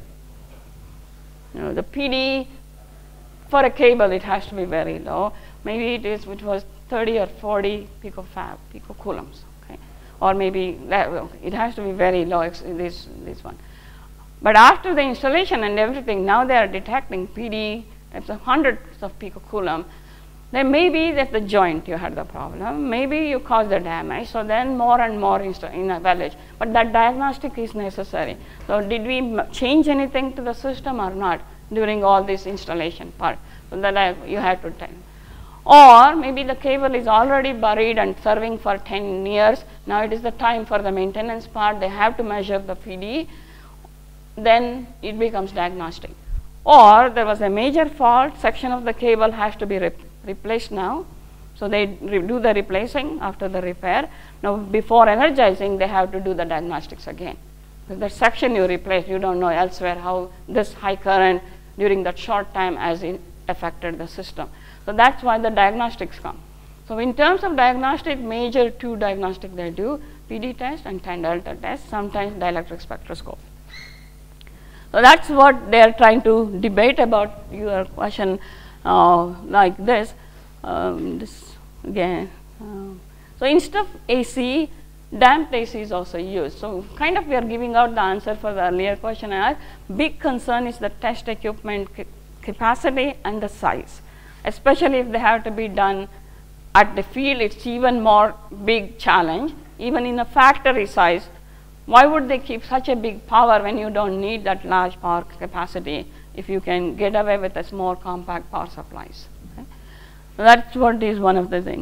you know, the P D for a cable it has to be very low. Maybe it is, which was thirty or forty picofab, picocoulombs, okay, or maybe it has to be very low. This this one, but after the installation and everything, now they are detecting P D at hundreds of picocoulomb. Then maybe that the joint you had the problem, maybe you caused the damage, so then more and more in a village, but that diagnostic is necessary. So, did we change anything to the system or not during all this installation part? So, that I, you have to tell. Or maybe the cable is already buried and serving for ten years, now it is the time for the maintenance part, they have to measure the P D, then it becomes diagnostic. Or there was a major fault, section of the cable has to be replaced. replaced now, so they do the replacing after the repair. Now, before energizing, they have to do the diagnostics again. Because the section you replace, you don't know elsewhere how this high current during that short time has in affected the system. So, that's why the diagnostics come. So, in terms of diagnostic, major two diagnostic they do, P D test and tan delta test, sometimes dielectric spectroscopy. So, that's what they are trying to debate about your question. Uh, like this, um, this again. Uh, so, instead of A C, damped A C is also used. So, kind of we are giving out the answer for the earlier question I asked. Big concern is the test equipment ca capacity and the size, especially if they have to be done at the field, it's even more big challenge. Even in a factory size, why would they keep such a big power when you don't need that large power capacity? If you can get away with a more compact power supplies. Okay. So, that is what is one of the things. So,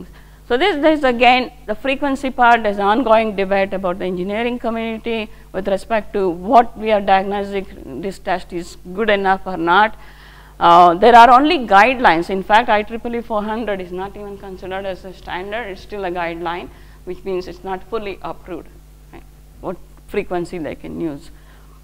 So this, this again, the frequency part is ongoing debate about the engineering community with respect to what we are diagnosing this test is good enough or not. Uh, there are only guidelines. In fact, I triple E four hundred is not even considered as a standard. It's still a guideline, which means it's not fully approved, right? What frequency they can use.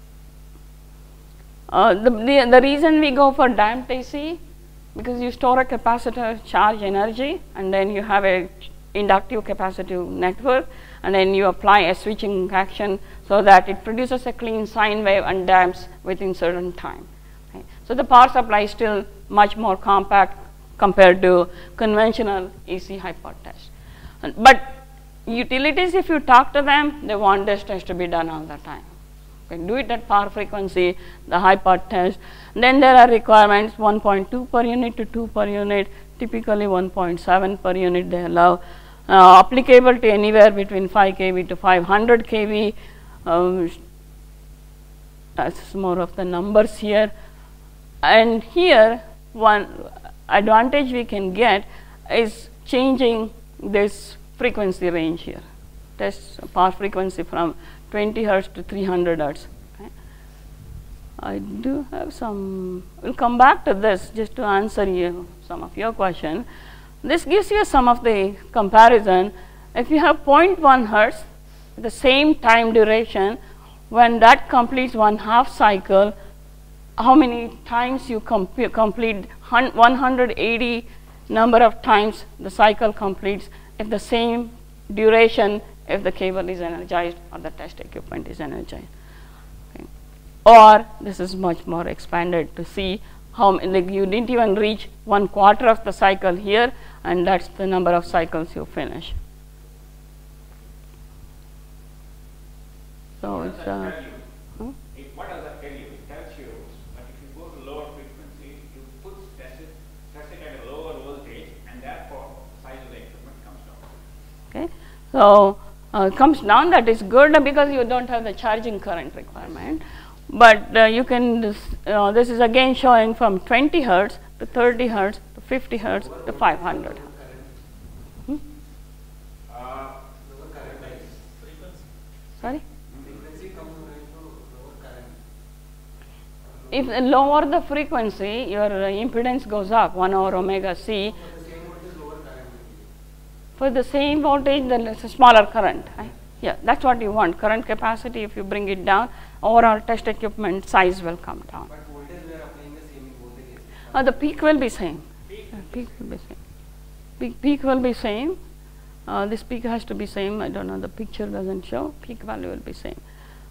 Uh, the, the, the reason we go for damped A C, because you store a capacitor charge energy, and then you have a inductive capacitive network, and then you apply a switching action so that it produces a clean sine wave and damps within certain time. Right? So the power supply is still much more compact compared to conventional A C high power test. And, but utilities, if you talk to them, they want this test to be done all the time. Okay, do it at power frequency, the high power test. Then there are requirements one point two per unit to two per unit, typically one point seven per unit they allow. Uh, applicable to anywhere between five K V to five hundred K V. Um, that's more of the numbers here. And here, one advantage we can get is changing this frequency range here. Test power frequency from twenty hertz to three hundred hertz. Okay. I do have some, we'll come back to this just to answer you some of your question. This gives you some of the comparison. If you have zero point one hertz, the same time duration, when that completes one half cycle, how many times you com complete one hundred eighty number of times the cycle completes if the same duration, if the cable is energized or the test equipment is energized. Okay. Or this is much more expanded to see how, like, you didn't even reach one quarter of the cycle here, and that's the number of cycles you finish. So it's uh, huh? It, what does that tell you? It tells you that if you go to lower frequency, you put test it, test it at a lower voltage, and therefore the size of the equipment comes down. Okay. So uh, it comes down. That is good because you don't have the charging current requirement. But uh, you can, this, uh, this is again showing from twenty hertz to thirty hertz to fifty hertz to five hundred. Hmm? Uh, Sorry? If lower the frequency, your uh, impedance goes up one over omega c. For the same voltage, then it's a smaller current. Right? Yeah, that's what you want. Current capacity, if you bring it down, overall test equipment size will come down. But voltage we are applying the same voltage. Uh, the peak will be same. peak, Uh, peak will be same. Peak, peak will be same. Uh, this peak has to be same. I don't know. The picture doesn't show. Peak value will be same.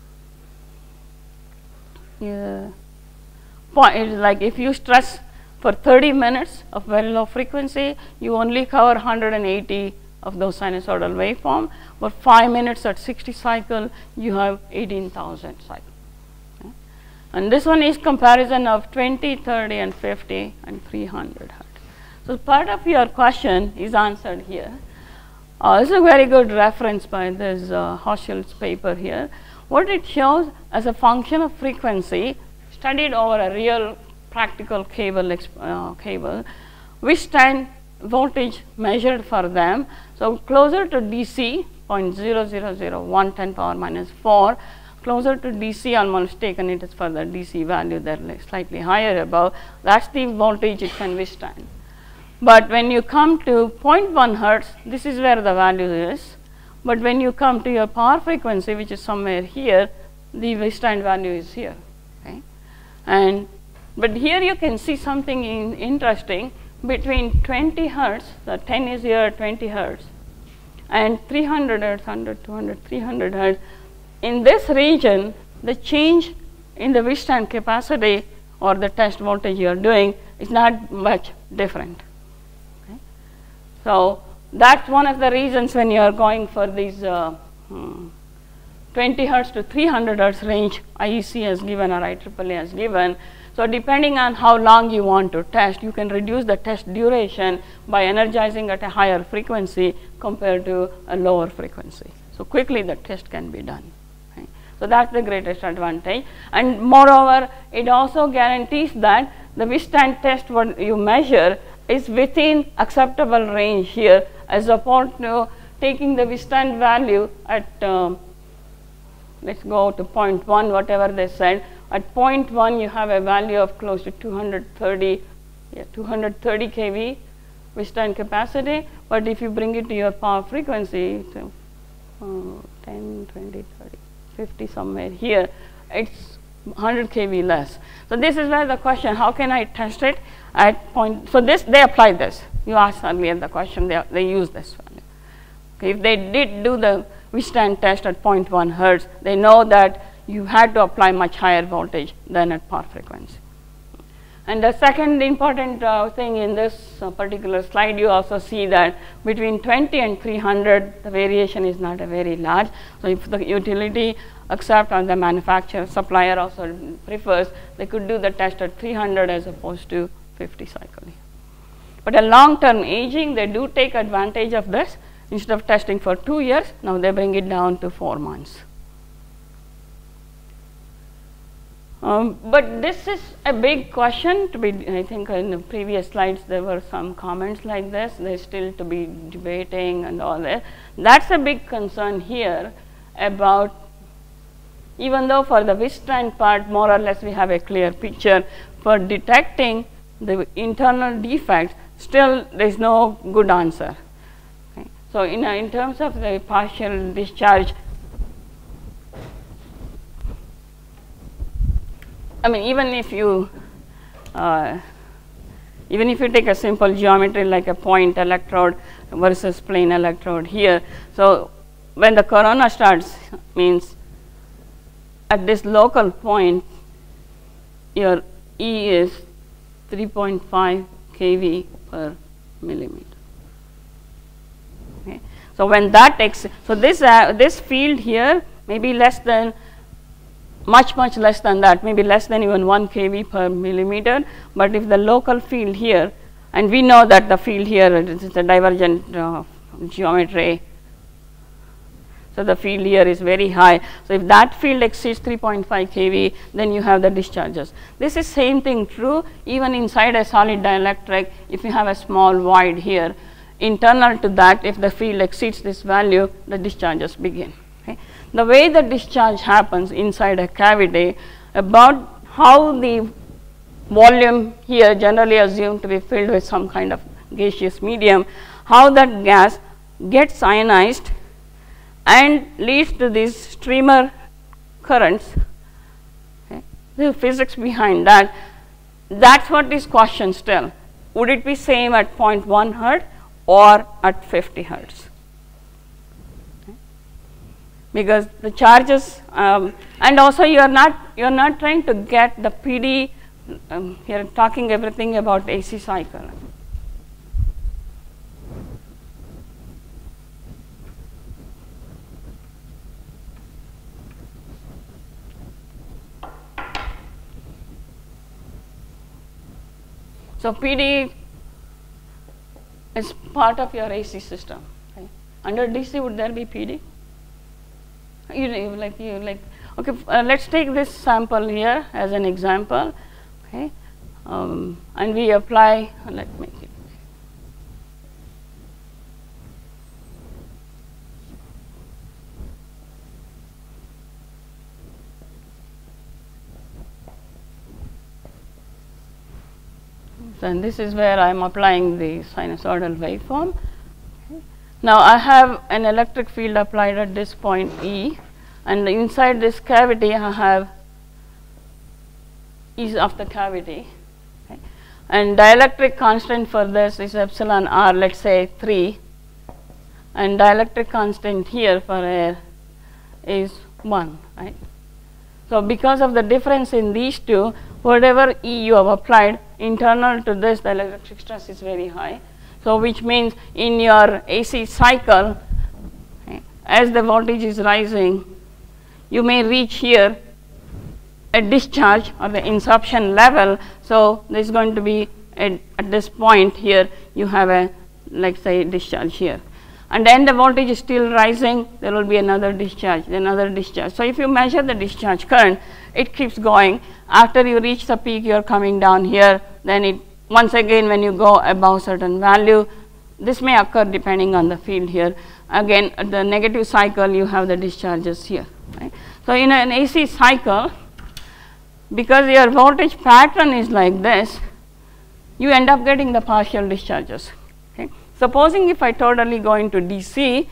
Yeah. Point is like if you stress for thirty minutes of very low frequency, you only cover one hundred eighty of those sinusoidal waveform, but five minutes at sixty cycle, you have eighteen thousand cycles. Okay. And this one is comparison of twenty, thirty, and fifty, and three hundred hertz. So part of your question is answered here. Uh, this is a very good reference by this uh, Hochschild's paper here. What it shows as a function of frequency studied over a real practical cable, uh, cable, withstand voltage measured for them. So closer to D C, zero point zero zero zero one ten power minus four, closer to D C, almost taken it is for the D C value, they're like slightly higher above, that's the voltage it can withstand. But when you come to zero point one hertz, this is where the value is. But when you come to your power frequency, which is somewhere here, the withstand value is here. Okay? And but here you can see something in, interesting between twenty hertz, the ten is here, twenty hertz, and three hundred hertz, one hundred, two hundred, three hundred hertz. In this region, the change in the withstand capacity or the test voltage you are doing is not much different. Okay? So that's one of the reasons when you are going for these uh, hmm, twenty hertz to three hundred hertz range, I E C has given or I triple E has given. So depending on how long you want to test, you can reduce the test duration by energizing at a higher frequency compared to a lower frequency. So quickly the test can be done. Right? So that's the greatest advantage. And moreover, it also guarantees that the withstand test what you measure is within acceptable range here, as opposed to taking the withstand value at, uh, let's go to zero point one, whatever they said. At zero point one, you have a value of close to two hundred thirty, yeah, two hundred thirty K V withstand capacity, but if you bring it to your power frequency, so, uh, ten, twenty, thirty, fifty, somewhere here, it's one hundred K V less. So this is where the question, how can I test it at point, so this, they apply this. You asked earlier the question, they, they use this value. Okay, if they did do the withstand test at zero point one hertz, they know that you had to apply much higher voltage than at power frequency. And the second important uh, thing in this uh, particular slide, you also see that between twenty and three hundred, the variation is not a very large. So if the utility accepts or the manufacturer, supplier also prefers, they could do the test at three hundred as opposed to fifty cycle. But a long-term aging, they do take advantage of this. Instead of testing for two years, now they bring it down to four months. Um, but this is a big question to be, I think in the previous slides there were some comments like this, there's still to be debating and all that. That's a big concern here about, even though for the withstand part more or less we have a clear picture, for detecting the internal defects, still there is no good answer. Okay. So in, uh, in terms of the partial discharge, I mean, even if you, uh, even if you take a simple geometry like a point electrode versus plane electrode here, so when the corona starts, means at this local point, your E is three point five K V per millimeter. Okay. So when that takes, so this uh, this field here may be less than, much much less than that, maybe less than even one K V per millimeter. But if the local field here, and we know that the field here is a divergent uh, geometry, so the field here is very high. So if that field exceeds three point five K V, then you have the discharges. This is same thing true even inside a solid dielectric. If you have a small void here, internal to that, if the field exceeds this value, the discharges begin. Okay. The way the discharge happens inside a cavity, about how the volume here generally assumed to be filled with some kind of gaseous medium, how that gas gets ionized and leads to these streamer currents. Okay. The physics behind that, that's what is questioned still. Would it be same at zero point one hertz or at fifty hertz? Because the charges, um, and also you are not you are not trying to get the P D. Um, you are talking everything about A C cycle. So P D is part of your A C system. Okay. Under D C, would there be P D? You, you like you like okay. Uh, let's take this sample here as an example. Okay, um, and we apply. Uh, let me make it. So, and this is where I am applying the sinusoidal waveform. Okay. Now, I have an electric field applied at this point E, and inside this cavity I have E of the cavity. Okay. And dielectric constant for this is epsilon r, let us say three, and dielectric constant here for air is one. Right? So, because of the difference in these two, whatever E you have applied, internal to this, the electric stress is very high. So, which means in your A C cycle, okay, as the voltage is rising, you may reach here a discharge or the insertion level. So, there is going to be a, at this point here, you have a, like say, discharge here. And then the voltage is still rising, there will be another discharge, another discharge. So, if you measure the discharge current, it keeps going. After you reach the peak, you are coming down here, then it once again when you go above certain value, this may occur depending on the field here. Again, at the negative cycle, you have the discharges here. Right? So, in an A C cycle, because your voltage pattern is like this, you end up getting the partial discharges. Okay? Supposing if I totally go into D C,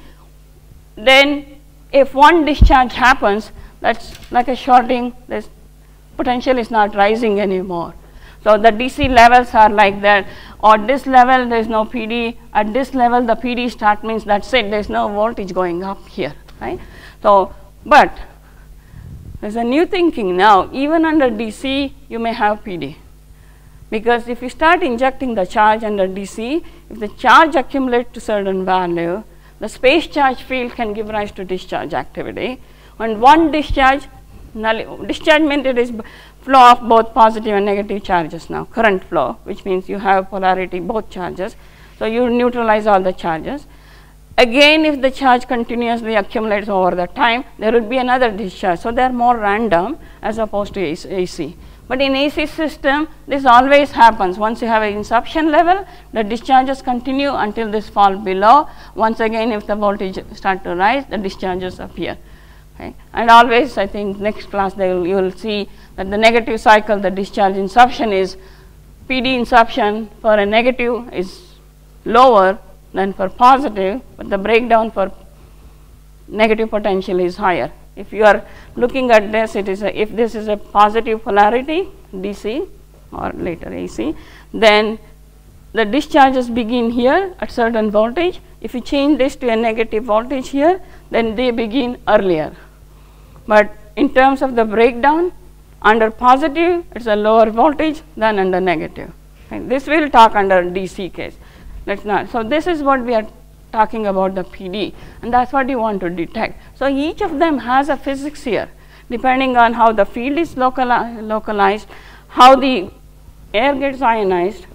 then if one discharge happens, that's like a shorting, this potential is not rising anymore. So, the D C levels are like that, or this level there is no P D, at this level the P D start means that's it, there is no voltage going up here. Right? So, but there is a new thinking now, even under D C you may have P D, because if you start injecting the charge under D C, if the charge accumulates to certain value, the space charge field can give rise to discharge activity, and one discharge, discharge means it is flow of both positive and negative charges now, current flow, which means you have polarity both charges. So, you neutralize all the charges. Again, if the charge continuously accumulates over the time, there would be another discharge. So, they are more random as opposed to A C. But in A C system, this always happens. Once you have an inception level, the discharges continue until this fall below. Once again, if the voltage start to rise, the discharges appear. Okay. And always, I think next class they will, you will see that the negative cycle, the discharge inception is P D inception for a negative is lower than for positive, but the breakdown for negative potential is higher. If you are looking at this, it is a, if this is a positive polarity D C or later A C, then the discharges begin here at certain voltage. If you change this to a negative voltage here, then they begin earlier. But in terms of the breakdown, under positive it is a lower voltage than under negative. And this we will talk under D C case. Let's not. So, this is what we are talking about, the P D, and that is what you want to detect. So, each of them has a physics here, depending on how the field is locali localized, how the air gets ionized,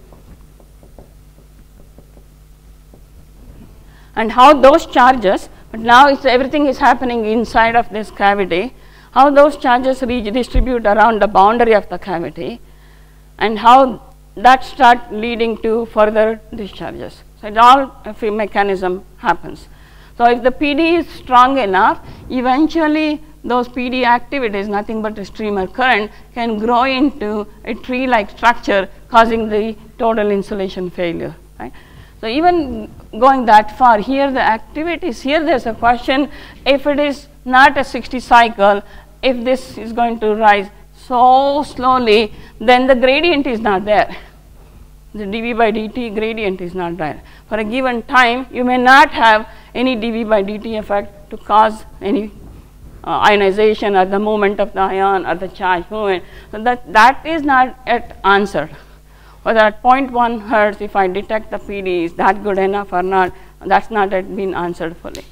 and how those charges, but now it's everything is happening inside of this cavity, how those charges redistribute around the boundary of the cavity, and how that start leading to further discharges. So, it all a mechanism happens. So, if the P D is strong enough, eventually those P D activities, nothing but a streamer current, can grow into a tree like structure, causing the total insulation failure. Right? So, even going that far, here the activities, here there is a question, if it is not a sixty cycle, if this is going to rise so slowly, then the gradient is not there. The dV by dt gradient is not there. For a given time, you may not have any dV by dt effect to cause any uh, ionization or the movement of the ion or the charge movement. So, that, that is not yet answered. Whether at zero point one hertz, if I detect the P D, is that good enough or not, that is not yet been answered fully.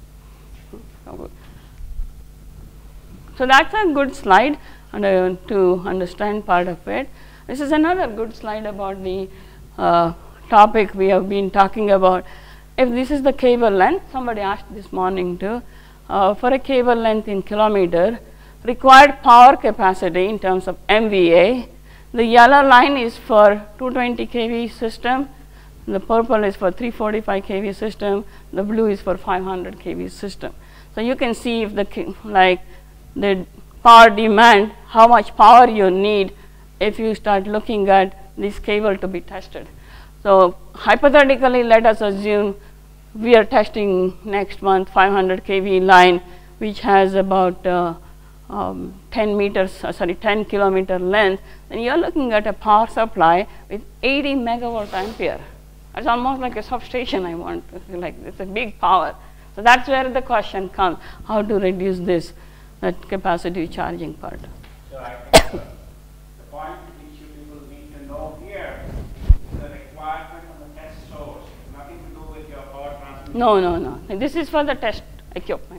So, that is a good slide and, uh, to understand part of it. This is another good slide about the uh, topic we have been talking about. If this is the cable length, somebody asked this morning too, uh, for a cable length in kilometer, required power capacity in terms of M V A, the yellow line is for two twenty k V system, the purple is for three forty-five k V system, the blue is for five hundred k V system. So, you can see if the like the power demand, how much power you need if you start looking at this cable to be tested. So, hypothetically, let us assume we are testing next month five hundred k V line, which has about uh, um, ten meters, uh, sorry, ten kilometer length, then you are looking at a power supply with eighty megawatt ampere. It's almost like a substation. I want to feel like it's a big power. So, that's where the question comes: how to reduce this, that capacity charging part. So, I think uh, the point which you people need to know here is the requirement of the test source. It's nothing to do with your power transmission. No, no, no. This is for the test equipment.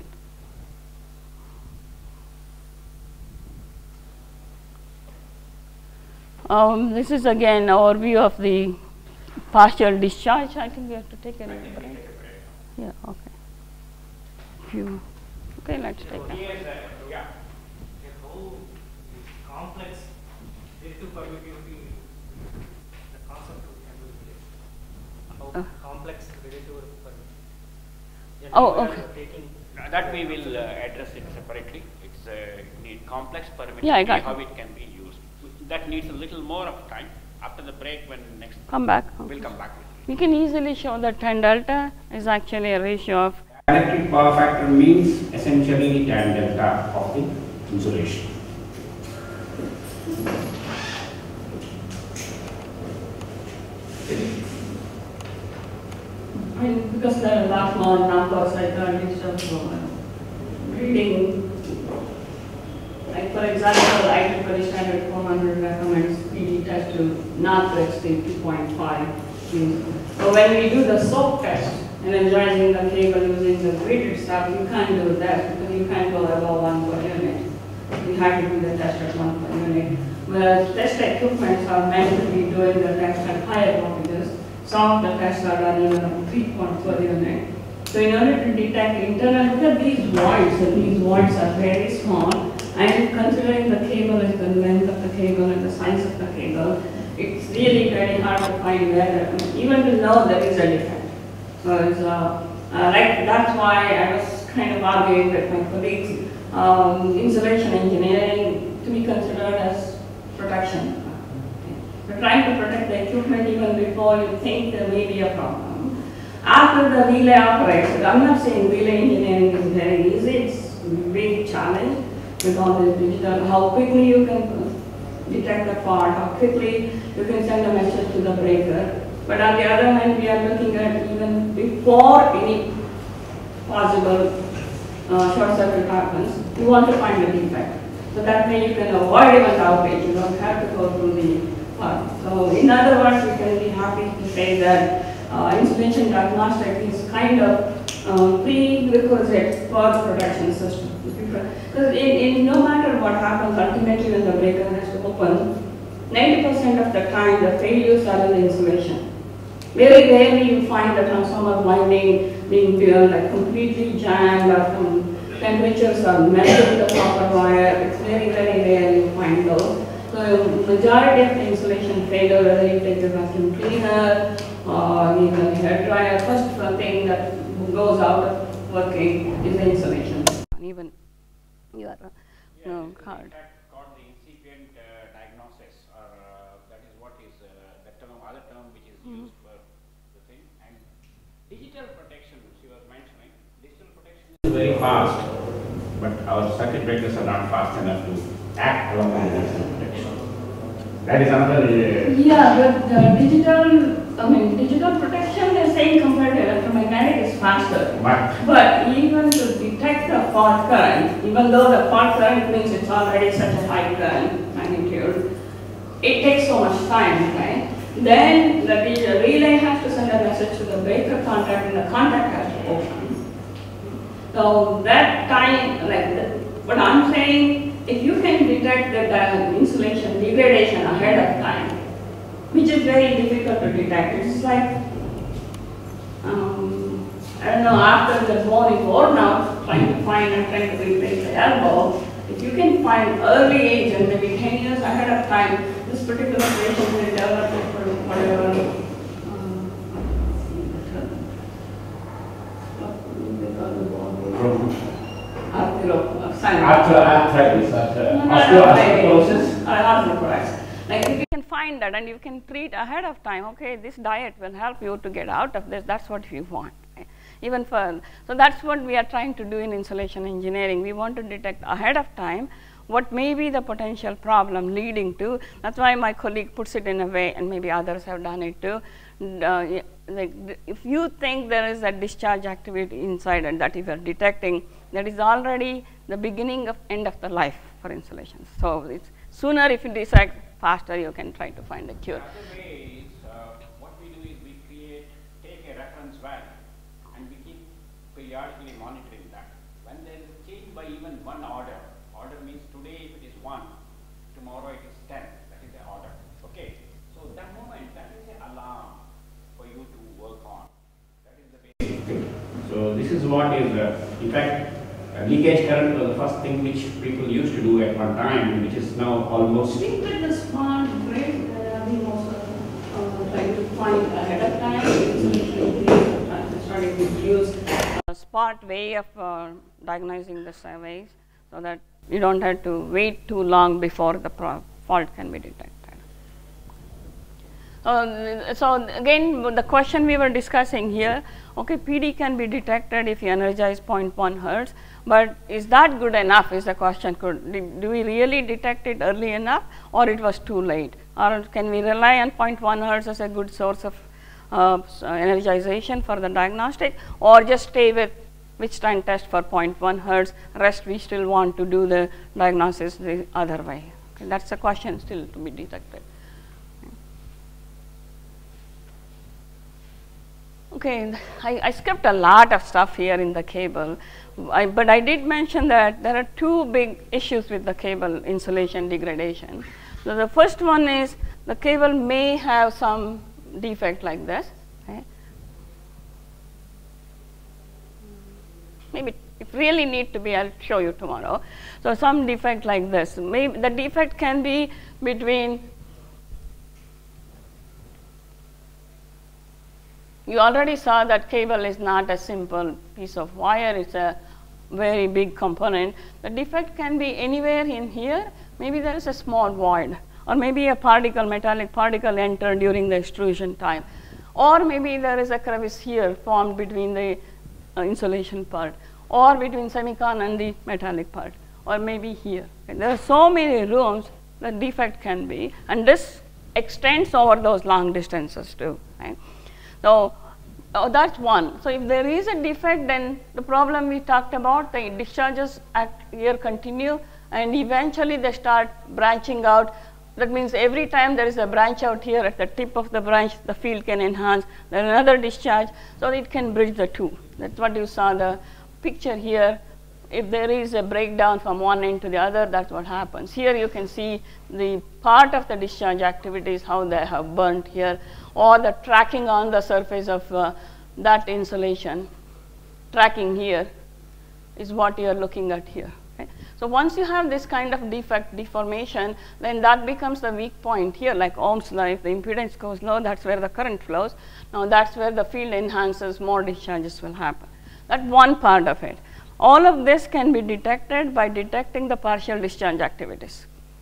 Um, this is again overview of the partial discharge. I think we have to take a break. break. Yeah, okay. Few. Okay, let's take a Yes, uh, yeah. How complex relative permittivity, the concept of handle Uh, complex relative permit. Yeah, Oh, we are okay. Taking Now that we will uh, address it separately. It's uh, need complex permit Yeah, I to see got how it. it can be used. That needs a little more of time. After the break, when next Come back. we'll come back with it. We can easily show that tan delta is actually a ratio of Dielectric power factor means essentially tan delta of the insulation. I mean, because there are a lot more numbers, I thought instead of uh, reading, like for example, I T P standard four hundred recommends P D test to not to exceed two point five. So when we do the soap test, energizing the cable using the gridded stuff, you can't do that because you can't go above one per unit. You have to do the test at one per unit. Whereas test equipments are meant to be doing the test at higher voltages. Some of the tests are done even at three points per unit. So in order to detect internal, look at these voids, and these voids are very small. And considering the cable is the length of the cable and the size of the cable, it's really very hard to find where, even to know there is a defect. So it's, uh, uh, like, that's why I was kind of arguing with my colleagues, um, insulation engineering to be considered as protection. We're trying to protect the equipment even before you think there may be a problem. After the relay operates, I'm not saying relay engineering is very easy, it's a big challenge with all this digital, how quickly you can detect the fault, how quickly you can send a message to the breaker. But on the other hand, we are looking at even before any possible uh, short circuit happens, you want to find the defect. So that way you can avoid even the outage, you don't have to go through the part. So in other words, we can be happy to say that uh, insulation diagnostic is kind of uh, prerequisite for the production system. Because in, in no matter what happens, ultimately when the breaker has to open, ninety percent of the time the failures are in the insulation. Very rarely you find the transformer winding being built like completely jammed or some temperatures are melting the copper wire. It's very, very rare you find those. So majority of the insulation failure, whether you take the vacuum cleaner or even the hair dryer, first thing that goes out of working is the insulation. Even you are, Yeah, no, it's hard. in fact called the incipient uh, diagnosis, or uh, that is what is uh, the term, other term which is Mm-hmm. used for the thing. And digital protection, she was mentioning, digital protection is very fast, but our circuit breakers are not fast enough to act along with digital protection. That is another. Uh, Yeah, but the digital, I mean, digital protection is saying compared to electromagnetic is faster. but But even to detect the fault current, even though the fault current means it's already such a high current magnitude, it takes so much time, right? Then the digital relay has to send a message to the breaker contact and the contact has to open. So that time, like the, what I'm saying, if you can detect the uh, insulation degradation ahead of time, which is very difficult to detect, it's like, um, I don't know, after the bone is worn out, trying to find and trying to replace the elbow, if you can find early age and maybe ten years ahead of time, this particular patient will develop it for whatever. Um, Arthro- after arthritis, after No, no, osteoporosis. no, arthroporosis. Like if you can find that and you can treat ahead of time, okay, this diet will help you to get out of this, that's what you want. Right? Even for, so that's what we are trying to do in insulation engineering. We want to detect ahead of time what may be the potential problem leading to, that's why my colleague puts it in a way, and maybe others have done it too. Uh, like if you think there is a discharge activity inside and that if you are detecting, that is already the beginning of end of the life for insulation. So it's sooner if you decide faster, you can try to find a cure. The other way is, uh, what we do is we create, take a reference value and we keep periodically monitoring that. When there is a change by even one order, order means today if it is one, tomorrow it is ten, that is the order, okay? So that moment, that is an alarm for you to work on. That is the basic thing. So this is what is, uh, in fact, uh, leakage current was the first thing which people used to do at one time, which is now I almost. think with the smart grid, uh, we also uh, trying to find ahead of time insulation smart way of uh, diagnosing the surveys so that you don't have to wait too long before the pro fault can be detected. Uh, so again, the question we were discussing here, okay, P D can be detected if you energize zero point one hertz, but is that good enough is the question. Could, do we really detect it early enough, or it was too late? Or can we rely on zero point one hertz as a good source of uh, energization for the diagnostic, or just stay with Wettstein test for zero point one hertz, rest we still want to do the diagnosis the other way? Okay, that's a question still to be detected. Okay, I, I skipped a lot of stuff here in the cable, I, but I did mention that there are two big issues with the cable insulation degradation. So the first one is the cable may have some defect like this. Okay. Maybe if really need to be, I'll show you tomorrow. So some defect like this. Maybe the defect can be between. You already saw that cable is not a simple piece of wire, it's a very big component. The defect can be anywhere in here. Maybe there is a small void, or maybe a particle, metallic particle entered during the extrusion time, or maybe there is a crevice here formed between the uh, insulation part, or between semicon and the metallic part, or maybe here. Okay. There are so many rooms the defect can be, and this extends over those long distances too. Right? So oh, that's one. So if there is a defect, then the problem we talked about, the discharges at here continue, and eventually they start branching out. That means every time there is a branch out here at the tip of the branch, the field can enhance. Then another discharge, so it can bridge the two. That's what you saw the picture here. If there is a breakdown from one end to the other, that's what happens. Here you can see the part of the discharge activities, how they have burnt here, or the tracking on the surface of uh, that insulation. Tracking here is what you are looking at here. Okay? So once you have this kind of defect deformation, then that becomes the weak point here, like Ohm's law. If the impedance goes low, that's where the current flows. Now that's where the field enhances, more discharges will happen. That's one part of it. All of this can be detected by detecting the partial discharge activities.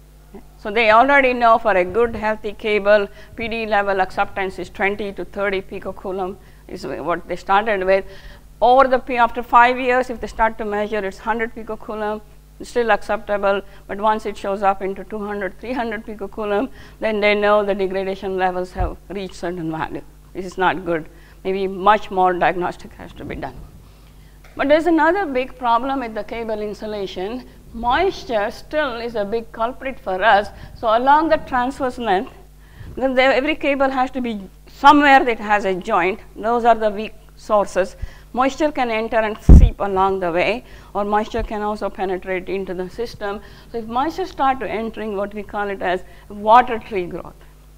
So they already know for a good healthy cable, P D level acceptance is twenty to thirty picocoulomb is what they started with. Over the after five years, if they start to measure, it's one hundred picocoulomb, it's still acceptable. But once it shows up into two hundred, three hundred picocoulomb, then they know the degradation levels have reached certain value. This is not good. Maybe much more diagnostic has to be done. But there's another big problem with the cable insulation. Moisture still is a big culprit for us. So along the transverse length, because every cable has to be somewhere that has a joint. Those are the weak sources. Moisture can enter and seep along the way, or moisture can also penetrate into the system. So if moisture start to entering, what we call it as water tree growth.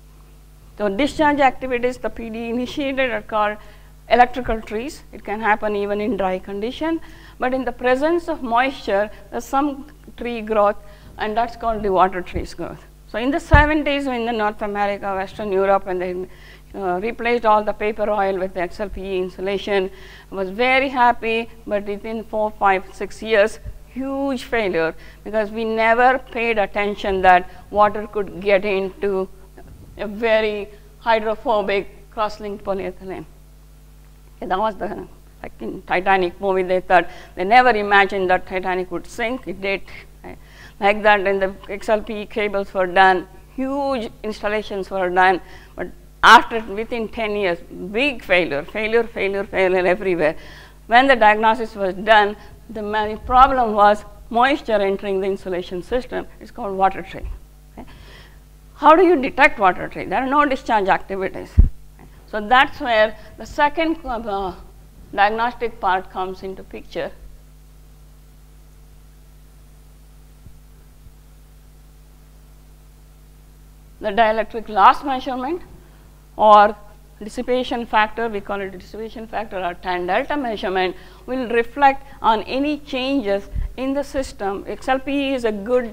So discharge activities, the P D initiated, are called electrical trees. It can happen even in dry condition, but in the presence of moisture, there's some tree growth, and that's called the water trees growth. So in the seventies, in the North America, Western Europe, and they uh, replaced all the paper oil with the X L P E insulation, was very happy, but within four, five, six years, huge failure, because we never paid attention that water could get into a very hydrophobic cross-linked polyethylene. Okay, that was the, like in Titanic movie, they thought, they never imagined that Titanic would sink, it did. Right? Like that, and the X L P E cables were done, huge installations were done, but after, within ten years, big failure, failure, failure, failure everywhere. When the diagnosis was done, the main problem was moisture entering the insulation system. It's called water tree. Okay? How do you detect water tree? There are no discharge activities. So that's where the second uh, diagnostic part comes into picture. The dielectric loss measurement, or dissipation factor, we call it dissipation factor, or tan delta measurement, will reflect on any changes in the system. X L P E is a good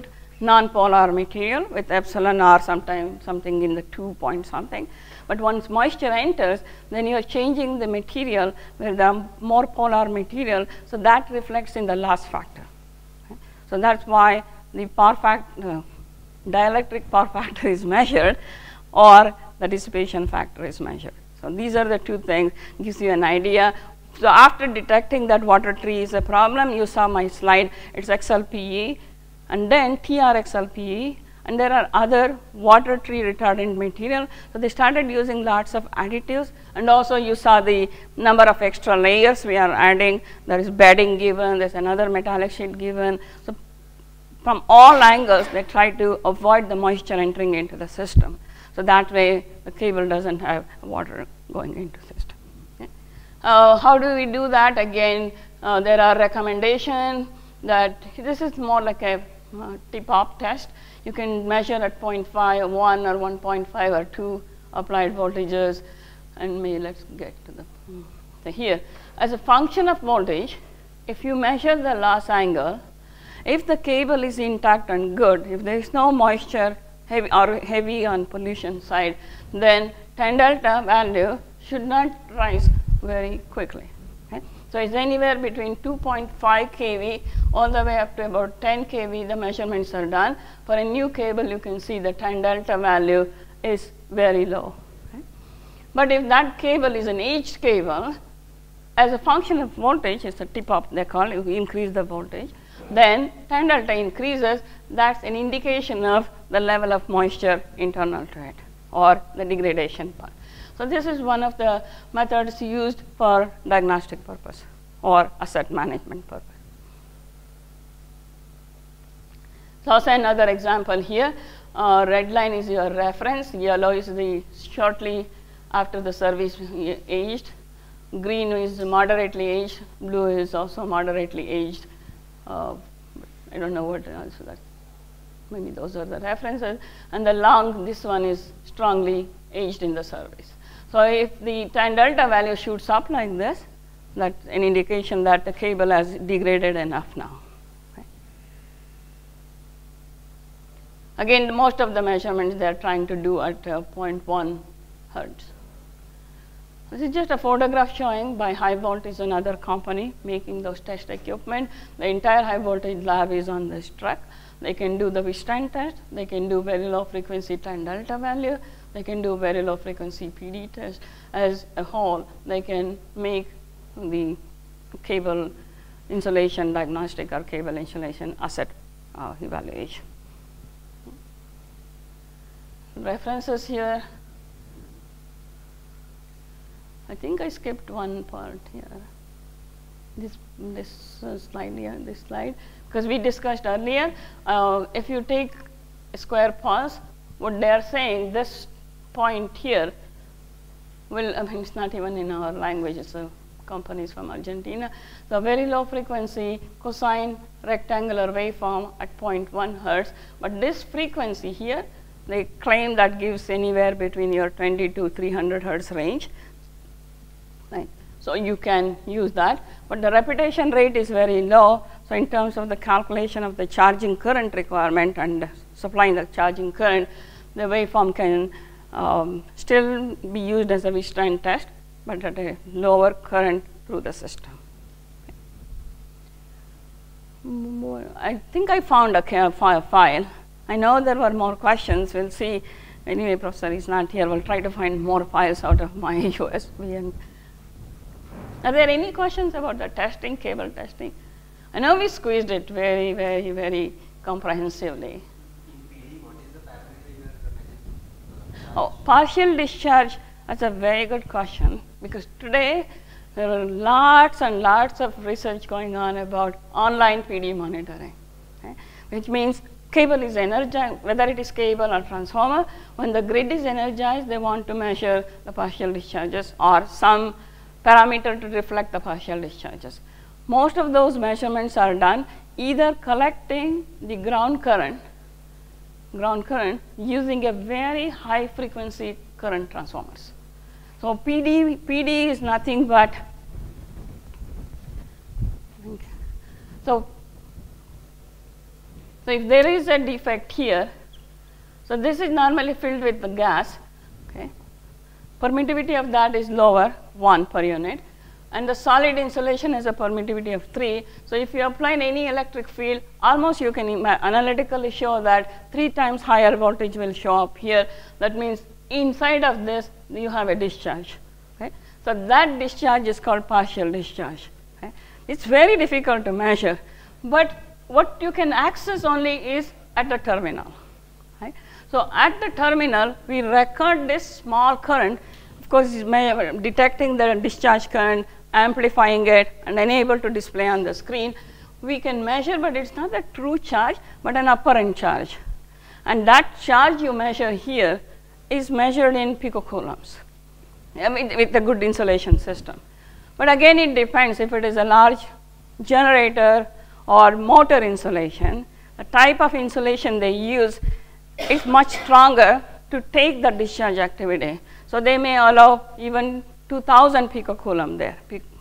non-polar material with epsilon r sometime something in the two point something. But once moisture enters, then you are changing the material with the more polar material, so that reflects in the loss factor. Okay. So that's why the power factor, uh, dielectric power factor is measured, or the dissipation factor is measured. So these are the two things, gives you an idea. So after detecting that water tree is a problem, you saw my slide, it's X L P E, and then T R X L P E, and there are other water tree retardant material. So they started using lots of additives, and also you saw the number of extra layers we are adding. There is bedding given, there's another metallic sheet given. So from all angles, they try to avoid the moisture entering into the system. So that way, the cable doesn't have water going into the system. Okay. Uh, how do we do that? Again, uh, there are recommendations that this is more like a uh, tip-off test. You can measure at zero point five, one or one point five or two applied voltages, and maybe let's get to the so here. As a function of voltage, if you measure the loss angle, if the cable is intact and good, if there is no moisture heavy or heavy on pollution side, then tan delta value should not rise very quickly. Okay? So it's anywhere between two point five k V all the way up to about ten k V, the measurements are done. For a new cable, you can see the tan delta value is very low. Okay? But if that cable is an aged cable, as a function of voltage, it's a tip-off they call it, you increase the voltage, then tan delta increases. That's an indication of the level of moisture internal to it, or the degradation part. So this is one of the methods used for diagnostic purpose or asset management purpose. So also another example here, uh, red line is your reference, yellow is the shortly after the service aged, green is moderately aged, blue is also moderately aged. Uh, I don't know what else that, maybe those are the references. And the long, this one is strongly aged in the service. So if the tan delta value shoots up like this, that's an indication that the cable has degraded enough now. Okay. Again, most of the measurements they are trying to do at uh, zero point one hertz. This is just a photograph showing by High Volt is another company making those test equipment. The entire high voltage lab is on this truck. They can do the Wistron test. They can do very low frequency tan delta value. They can do very low frequency P D test. As a whole, they can make the cable insulation diagnostic or cable insulation asset uh, evaluation. References here. I think I skipped one part here. This this uh, slide here, this slide, because we discussed earlier. Uh, if you take a square pulse, what they are saying, this point here will, I mean, it's not even in our language. It's a companies from Argentina. So very low frequency cosine rectangular waveform at zero point one hertz. But this frequency here, they claim that gives anywhere between your twenty to three hundred hertz range. Right. So you can use that, but the repetition rate is very low. So in terms of the calculation of the charging current requirement and supplying the charging current, the waveform can um, still be used as a Wistron test, but at a lower current through the system. More, I think I found a file. I know there were more questions. We'll see. Anyway, Professor is not here. We'll try to find more files out of my U S B. And are there any questions about the testing, cable testing? I know we squeezed it very, very, very comprehensively. In P D, what is the parameter you are measuring? Oh, partial discharge, that's a very good question, because today there are lots and lots of research going on about online P D monitoring, okay? Which means cable is energized, whether it is cable or transformer, when the grid is energized, they want to measure the partial discharges or some parameter to reflect the partial discharges. Most of those measurements are done either collecting the ground current, ground current using a very high frequency current transformers. So P D, P D is nothing but, so So if there is a defect here, so this is normally filled with the gas, okay. Permittivity of that is lower, one per unit, and the solid insulation has a permittivity of three. So if you apply any electric field, almost you can analytically show that three times higher voltage will show up here. That means inside of this you have a discharge. Okay? So that discharge is called partial discharge. Okay? It's very difficult to measure, but what you can access only is at the terminal. Right? So at the terminal, we record this small current. Of course, it's detecting the discharge current, amplifying it, and then able to display on the screen. We can measure, but it's not a true charge, but an apparent charge. And that charge you measure here is measured in picocoulombs, I mean, with a good insulation system. But again, it depends if it is a large generator or motor insulation. The type of insulation they use is much stronger to take the discharge activity. So they may allow even two thousand picocoulomb there.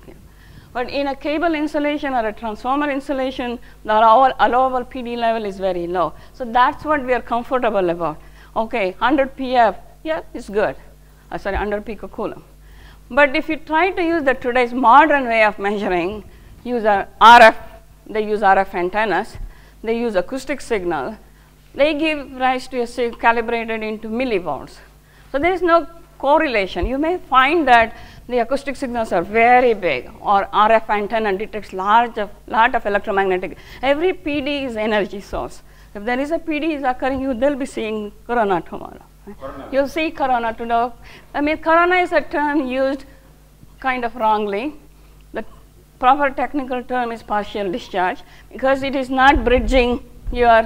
But in a cable insulation or a transformer insulation, the allowable P D level is very low. So that's what we are comfortable about. Okay, one hundred P F, yeah, it's good. Uh, sorry, one hundred picocoulomb. But if you try to use the today's modern way of measuring, use a R F, they use R F antennas, they use acoustic signal, they give rise to a sig calibrated into millivolts. So there is no correlation. You may find that the acoustic signals are very big, or R F antenna detects large of, lot of electromagnetic. Every P D is energy source. If there is a P D is occurring, you will be seeing corona tomorrow. Corona. You'll see corona tomorrow. I mean, corona is a term used kind of wrongly. The proper technical term is partial discharge, because it is not bridging your,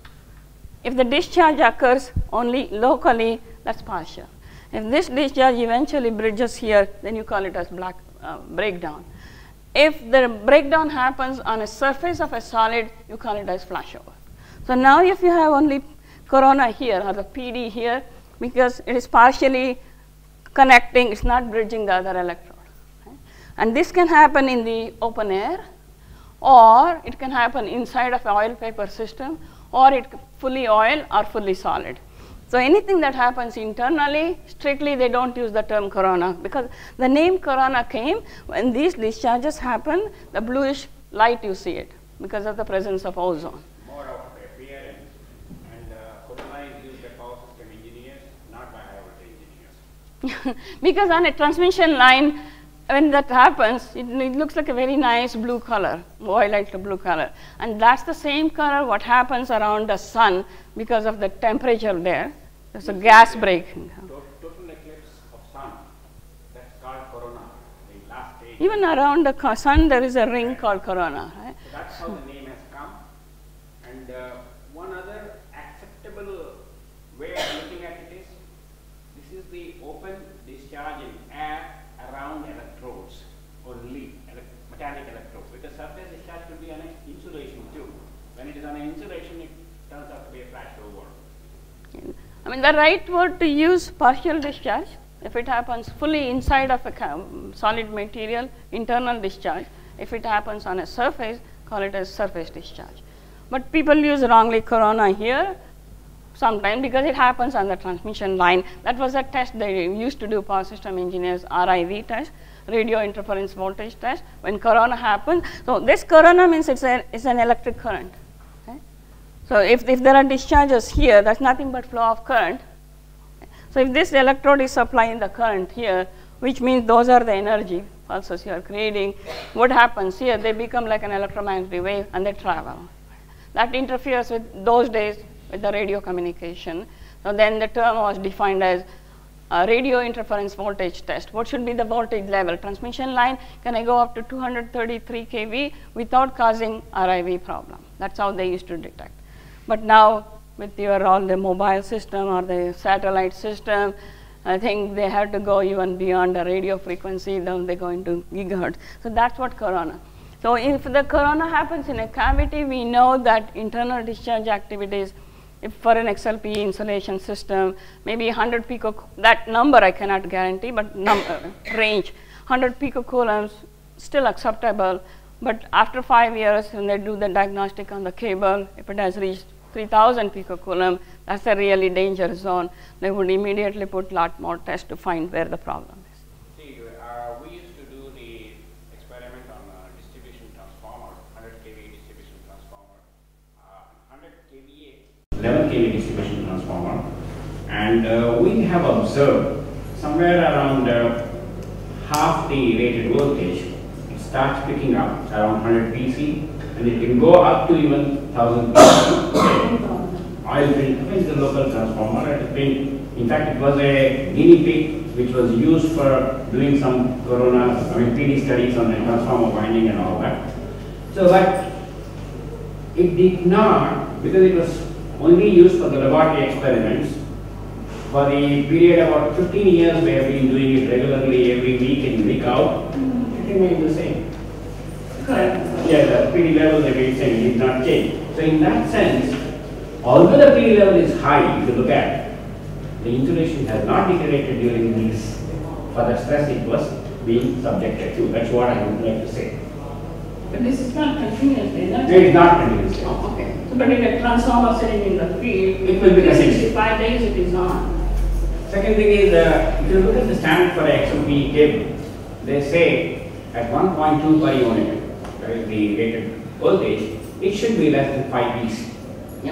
if the discharge occurs only locally, that's partial. If this discharge eventually bridges here, then you call it as black uh, breakdown. If the breakdown happens on a surface of a solid, you call it as flashover. So now if you have only corona here or the P D here, because it is partially connecting, it's not bridging the other electrode. Okay? And this can happen in the open air, or it can happen inside of an oil paper system, or it fully oil or fully solid. So anything that happens internally, strictly they don't use the term corona, because the name corona came when these discharges happen, the bluish light you see it because of the presence of ozone. More of appearance, and uh, corona is used by power system engineers, not by high voltage engineers. Because on a transmission line, when that happens, it, it looks like a very nice blue color, violet to blue color. And that's the same color what happens around the sun because of the temperature there. There's a gas break. Total eclipse of sun, that's called corona, the last stage. Even around the sun, there is a ring called corona. Right? So that's how the name has come. And uh, one other acceptable way of looking at it is, this is the open discharge in air around electrodes only, ele metallic electrodes, because surface discharge could be on an insulation too. When it is on an insulation, it turns out to be a flashover. I mean, the right word to use partial discharge, if it happens fully inside of a solid material, internal discharge. If it happens on a surface, call it as surface discharge. But people use wrongly corona here sometimes because it happens on the transmission line. That was a test they used to do, power system engineers, R I V test, radio interference voltage test. When corona happens, so this corona means it's, a, it's an electric current. Okay? So if, if there are discharges here, that's nothing but flow of current. So if this electrode is supplying the current here, which means those are the energy pulses you are creating, what happens here? They become like an electromagnetic wave and they travel. That interferes with those days with the radio communication. So then the term was defined as a radio interference voltage test. What should be the voltage level? Transmission line, can I go up to two hundred thirty-three K V without causing R I V problem? That's how they used to detect. But now with your all the mobile system or the satellite system, I think they have to go even beyond the radio frequency, then they go into gigahertz. So that's what corona. So if the corona happens in a cavity, we know that internal discharge activities, if for an X L P E insulation system, maybe one hundred pico, that number I cannot guarantee, but number, range, one hundred picocoulombs, still acceptable. But after five years, when they do the diagnostic on the cable, if it has reached three thousand picocoulomb, that's a really dangerous zone. They would immediately put a lot more tests to find where the problem is. See, uh, we used to do the experiment on uh, distribution transformer, one hundred k V distribution transformer, uh, one hundred k V A, eleven k V distribution transformer, and uh, we have observed somewhere around uh, half the rated voltage, it starts picking up around one hundred P C, and it can go up to even one thousand P C. Oil pin is the local transformer at the pin. In fact, it was a guinea pig which was used for doing some corona, I mean P D studies on the transformer winding and all that. So, but it did not, because it was only used for the laboratory experiments. For the period about fifteen years, we have been doing it regularly every week in, week out. It remained the same. Correct. Yeah, the P D level remains same, it did not change. So in that sense, although the P D level is high, if you look at, the insulation has not deteriorated during these for the stress it was being subjected to. That's what I would like to say. But this is not continuous, is it? It is not continuous. Oh, okay. So, but in a transformer sitting in the field, It will be continuous. sixty-five days it is on. Second thing is, uh, if you look at the standard for X M P cable, they say at one point two per unit, that is the rated voltage, it should be less than five P C. Yeah.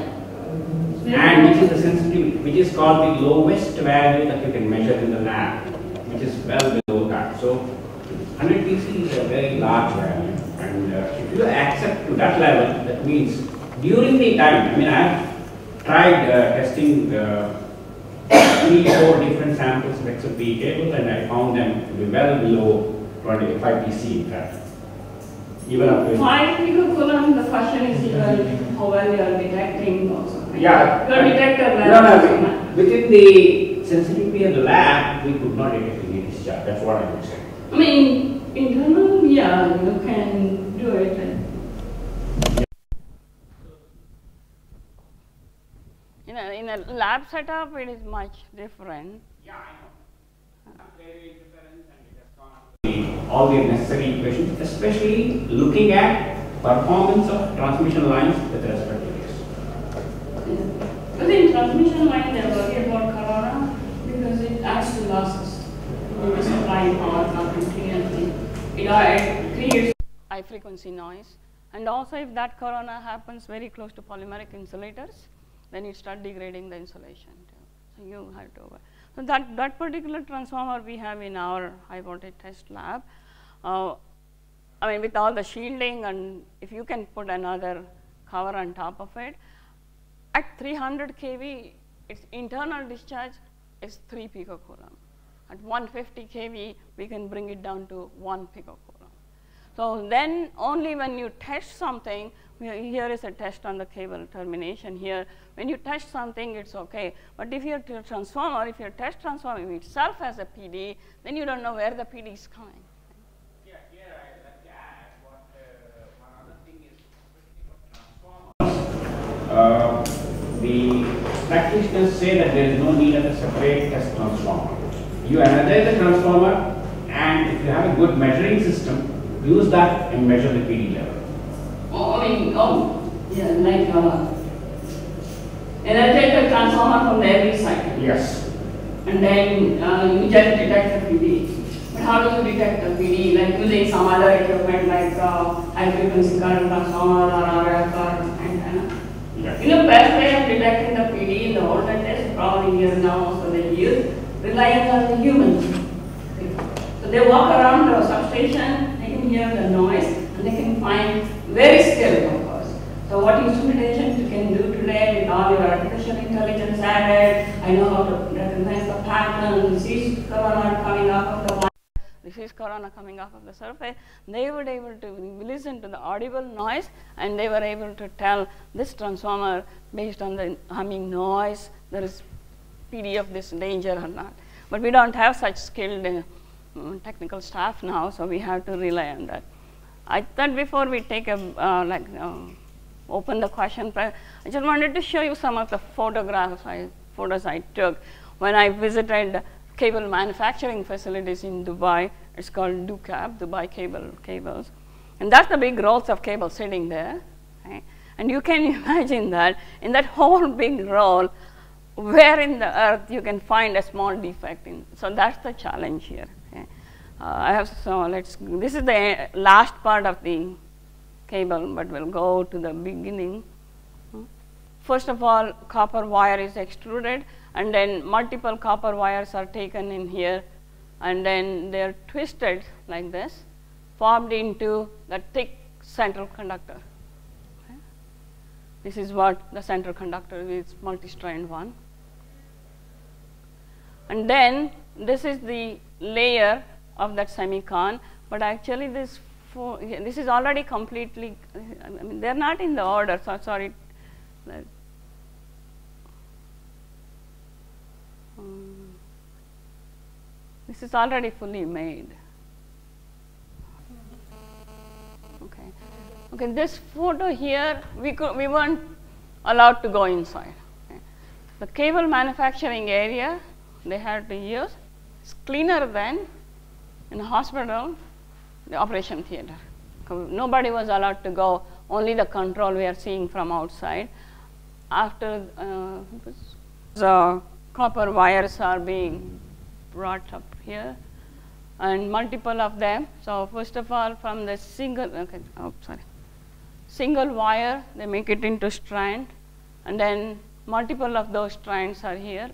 And which is the sensitivity, which is called the lowest value that you can measure in the lab, which is well below that. So one hundred P C is a very large value, and uh, if you accept to that level, that means during the time, I mean I have tried uh, testing uh, three, four different samples of X M P cables, and I found them to be well below twenty-five P C in fact. Even up to Five picocoulomb, the question is even how well you are detecting also. yeah, Your detector no, level. no, within the sensitivity of the lab, we could not detect any discharge. That's what I would say. I mean, internal, yeah, you can do it. In a, in a lab setup, it is much different. Yeah, I know. Very interference, and it has gone up to all the necessary equations, especially looking at performance of transmission lines with respect to this. But in transmission line, they are worried about corona because it adds to losses. You are supplying power continuously. It, it creates high frequency noise. And also, if that corona happens very close to polymeric insulators, then it starts degrading the insulation too. So you have to. So that that particular transformer we have in our high voltage test lab. Uh, I mean, with all the shielding, and if you can put another cover on top of it, at three hundred k V, its internal discharge is three picocoulomb. At one hundred fifty k V, we can bring it down to one picocoulomb. So then only when you test something, here is a test on the cable termination here. When you test something, it's okay. But if your transformer, if your test transformer itself has a P D, then you don't know where the P D is coming. Yeah, here I like to add what uh, one other thing is transformers. Uh, the practitioners say that there is no need of a separate test transformer. You analyze the transformer, and if you have a good measuring system, use that and measure the P D level. Oh, I mean, oh, yeah, like uh, and I take the transformer from the every cycle. Yes. And then uh, you just detect the P D. But how do you detect the P D? Like using some other equipment like uh, high frequency current transformer or R F or antenna. Yes. You know, best way of detecting the P D in the olden days, probably here now also they use, relying on the humans. So they walk around the substation, they can hear the noise, and they can find very skilled, of course. So what instrumentation can do today with all your artificial intelligence added, I know how to recognize the pattern, this is corona coming off of the wire, this is corona coming off of the surface. They were able to listen to the audible noise, and they were able to tell this transformer based on the humming noise, there is P D of this danger or not. But we don't have such skilled uh, technical staff now, so we have to rely on that. I thought before we take a, uh, like, um, open the question, I just wanted to show you some of the photographs, I, photos I took when I visited cable manufacturing facilities in Dubai. It's called DUCAB, Dubai Cable Cables. And that's the big rolls of cable sitting there. Okay? And you can imagine that in that whole big roll, where in the earth you can find a small defect in. So that's the challenge here. Okay? Uh, I have, so let's, this is the last part of the cable, but we'll go to the beginning. First of all, copper wire is extruded, and then multiple copper wires are taken in here, and then they're twisted like this, formed into the thick central conductor. Okay? This is what the central conductor is, multi-strand one. And then this is the layer of that semicon, but actually this four, this is already completely, I mean, they're not in the order, so sorry. Um, this is already fully made. Okay. Okay. This photo here, we could, we weren't allowed to go inside. Okay. The cable manufacturing area they had to use is cleaner than in a hospital, the operation theater. Nobody was allowed to go. Only the control we are seeing from outside. After uh, the copper wires are being brought up here, and multiple of them. So first of all, from the single, okay, oh sorry, single wire, they make it into strand, and then multiple of those strands are here.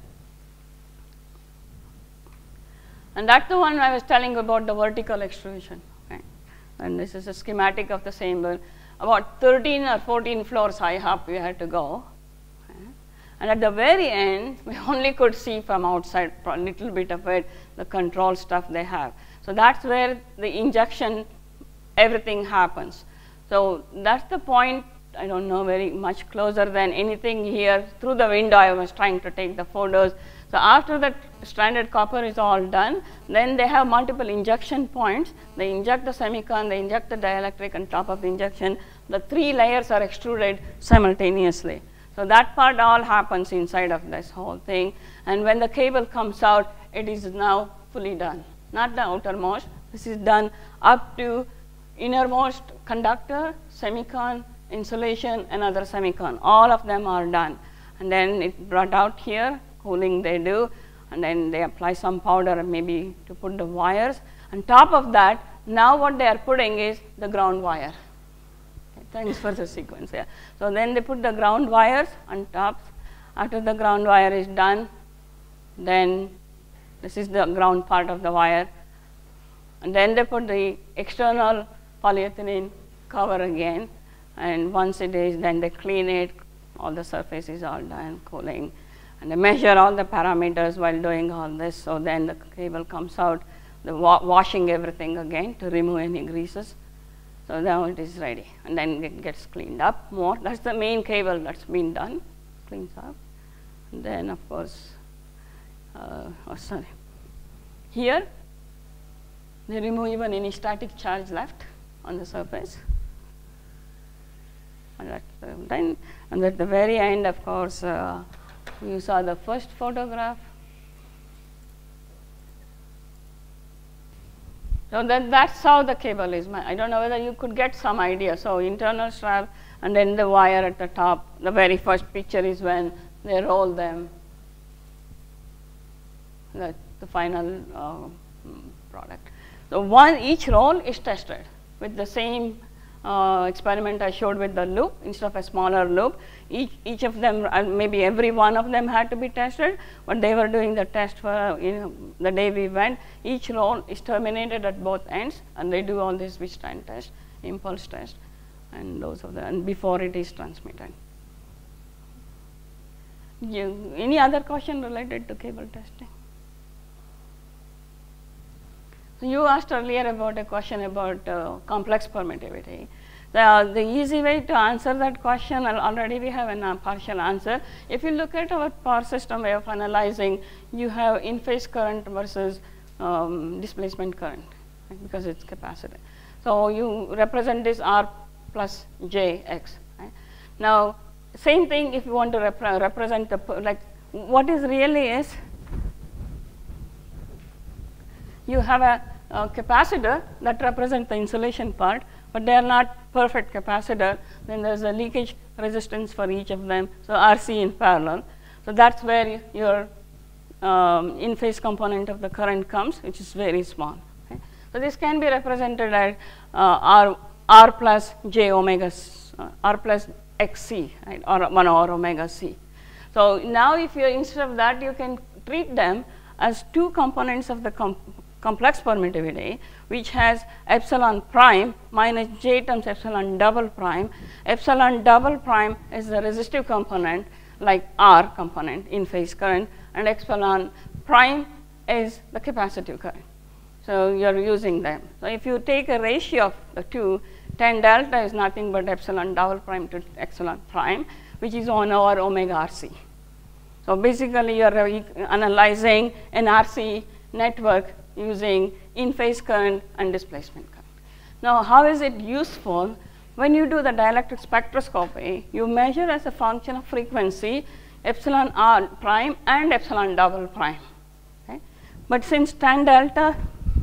And that's the one I was telling about, the vertical extrusion. Okay. And this is a schematic of the same build. About thirteen or fourteen floors high up we had to go. And at the very end, we only could see from outside a little bit of it, the control stuff they have. So that's where the injection, everything happens. So that's the point, I don't know very much closer than anything here. Through the window, I was trying to take the photos. So after that stranded copper is all done, then they have multiple injection points. They inject the semicon, they inject the dielectric on top of the injection. The three layers are extruded simultaneously. So that part all happens inside of this whole thing. And when the cable comes out, it is now fully done. Not the outermost. This is done up to innermost conductor, semicon, insulation, and other semicon. All of them are done. And then it brought out here, cooling they do, and then they apply some powder maybe to put the wires. On top of that, now what they are putting is the ground wire. Thanks for the sequence, yeah. So then they put the ground wires on top. After the ground wire is done, then this is the ground part of the wire. And then they put the external polyethylene cover again. And once it is, then they clean it. All the surface is all done, cooling. And they measure all the parameters while doing all this. So then the cable comes out, the wa washing everything again to remove any greases. So now it is ready, and then it gets cleaned up more. That's the main cable that's been done, cleans up. And then of course, uh, oh sorry, here they remove even any static charge left on the surface. And at the, then, and at the very end, of course, uh, you saw the first photograph. So that, that's how the cable is. I don't know whether you could get some idea. So internal strap, and then the wire at the top. The very first picture is when they roll them. The, the final uh, product. So one, each roll is tested with the same uh, experiment I showed with the loop. Instead of a smaller loop, each, each of them, uh, maybe every one of them had to be tested, but they were doing the test for, you know, the day we went. Each roll is terminated at both ends, and they do all this withstand test, impulse test, and those of the, and before it is transmitted. You, any other question related to cable testing? So you asked earlier about a question about uh, complex permittivity. The, the easy way to answer that question, already we have a uh, partial answer. If you look at our power system way of analyzing, you have in-phase current versus um, displacement current, right, because it's capacitor. So you represent this R plus J X. Right? Now, same thing if you want to rep represent the, like, what is really is, you have a, a capacitor that represents the insulation part, but they are not perfect capacitor. Then there is a leakage resistance for each of them, so R C in parallel. So that's where your um, in phase component of the current comes, which is very small. Okay? So this can be represented as uh, R, R plus J omega, uh, R plus X C, right, or one over omega C. So now if you, instead of that, you can treat them as two components of the com complex permittivity, which has epsilon prime minus J times epsilon double prime. Epsilon double prime is the resistive component, like R component in phase current, and epsilon prime is the capacitive current. So you are using them. So if you take a ratio of the two, tan delta is nothing but epsilon double prime to epsilon prime, which is one over omega R C. So basically you are analyzing an R C network using in phase current and displacement current. Now how is it useful? When you do the dielectric spectroscopy, you measure as a function of frequency epsilon R prime and epsilon double prime. Okay? But since tan delta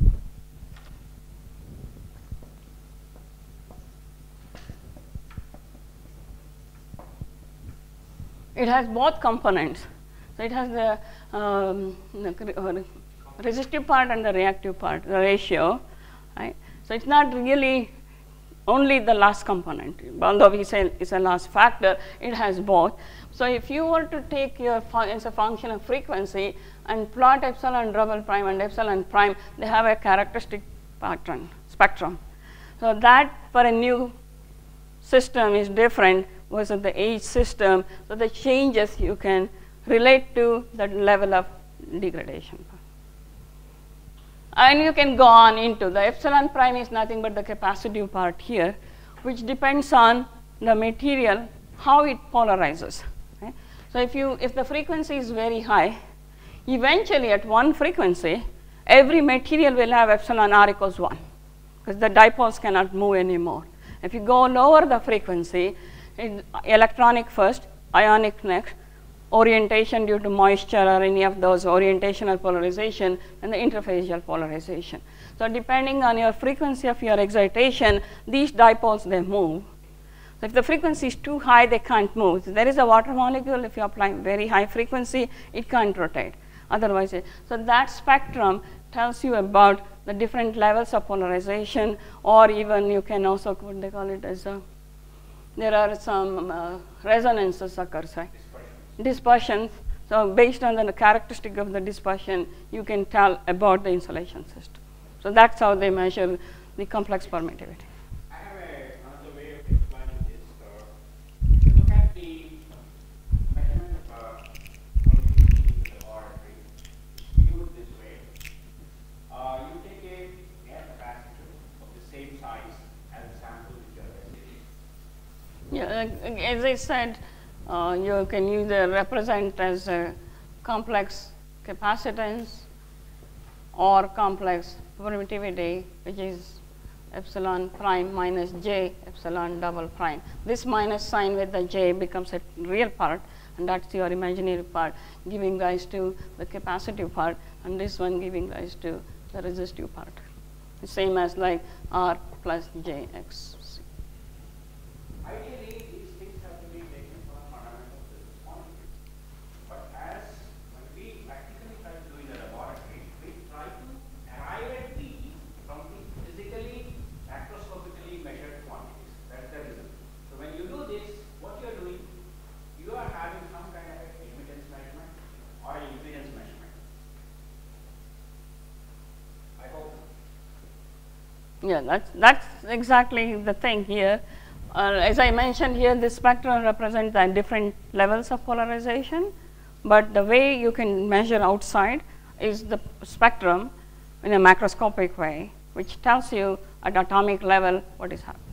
it has both components. So it has the, um, the resistive part and the reactive part, the ratio. Right? So it's not really only the loss component, although we say it's a loss factor, it has both. So if you were to take your as a function of frequency and plot epsilon double prime and epsilon prime, they have a characteristic pattern, spectrum. So that for a new system is different versus the age system. So the changes you can relate to the level of degradation. And you can go on into the epsilon prime is nothing but the capacitive part here, which depends on the material, how it polarizes. Okay? So if you if the frequency is very high, eventually at one frequency, every material will have epsilon r equals one, because the dipoles cannot move anymore. If you go lower the frequency, it, electronic first, ionic next, orientation due to moisture or any of those orientational polarization, and the interfacial polarization. So depending on your frequency of your excitation, these dipoles, they move. So if the frequency is too high, they can't move. So there is a water molecule, if you apply very high frequency, it can't rotate. Otherwise, it, so that spectrum tells you about the different levels of polarization, or even you can also, what they call it as a, there are some uh, resonances occurs, right? Dispersions. So based on the characteristic of the dispersion, you can tell about the insulation system. So that's how they measure the complex permittivity. I have a, another way of explaining this. Uh, if you look at the measurement of uh, permittivity in the laboratory, viewed this way, uh, you take a air capacitor of the same size as the sample which you are receiving. Yeah, as I said, Uh, you can either represent as a complex capacitance or complex permittivity, which is epsilon prime minus j epsilon double prime. This minus sign with the j becomes a real part, and that's your imaginary part, giving rise to the capacitive part, and this one giving rise to the resistive part. The same as like R plus J X C. Ideally, these things have to be taken from fundamental physics point of view. But as when we practically try to do in the laboratory, we try to arrive at these from the physically, macroscopically measured quantities. That's the result. So when you do this, what you are doing, you are having some kind of a admittance measurement or an impedance measurement. I hope. Yeah, that's, that's exactly the thing here. Uh, as I mentioned here, this spectrum represents the different levels of polarization, but the way you can measure outside is the spectrum in a macroscopic way, which tells you at atomic level what is happening.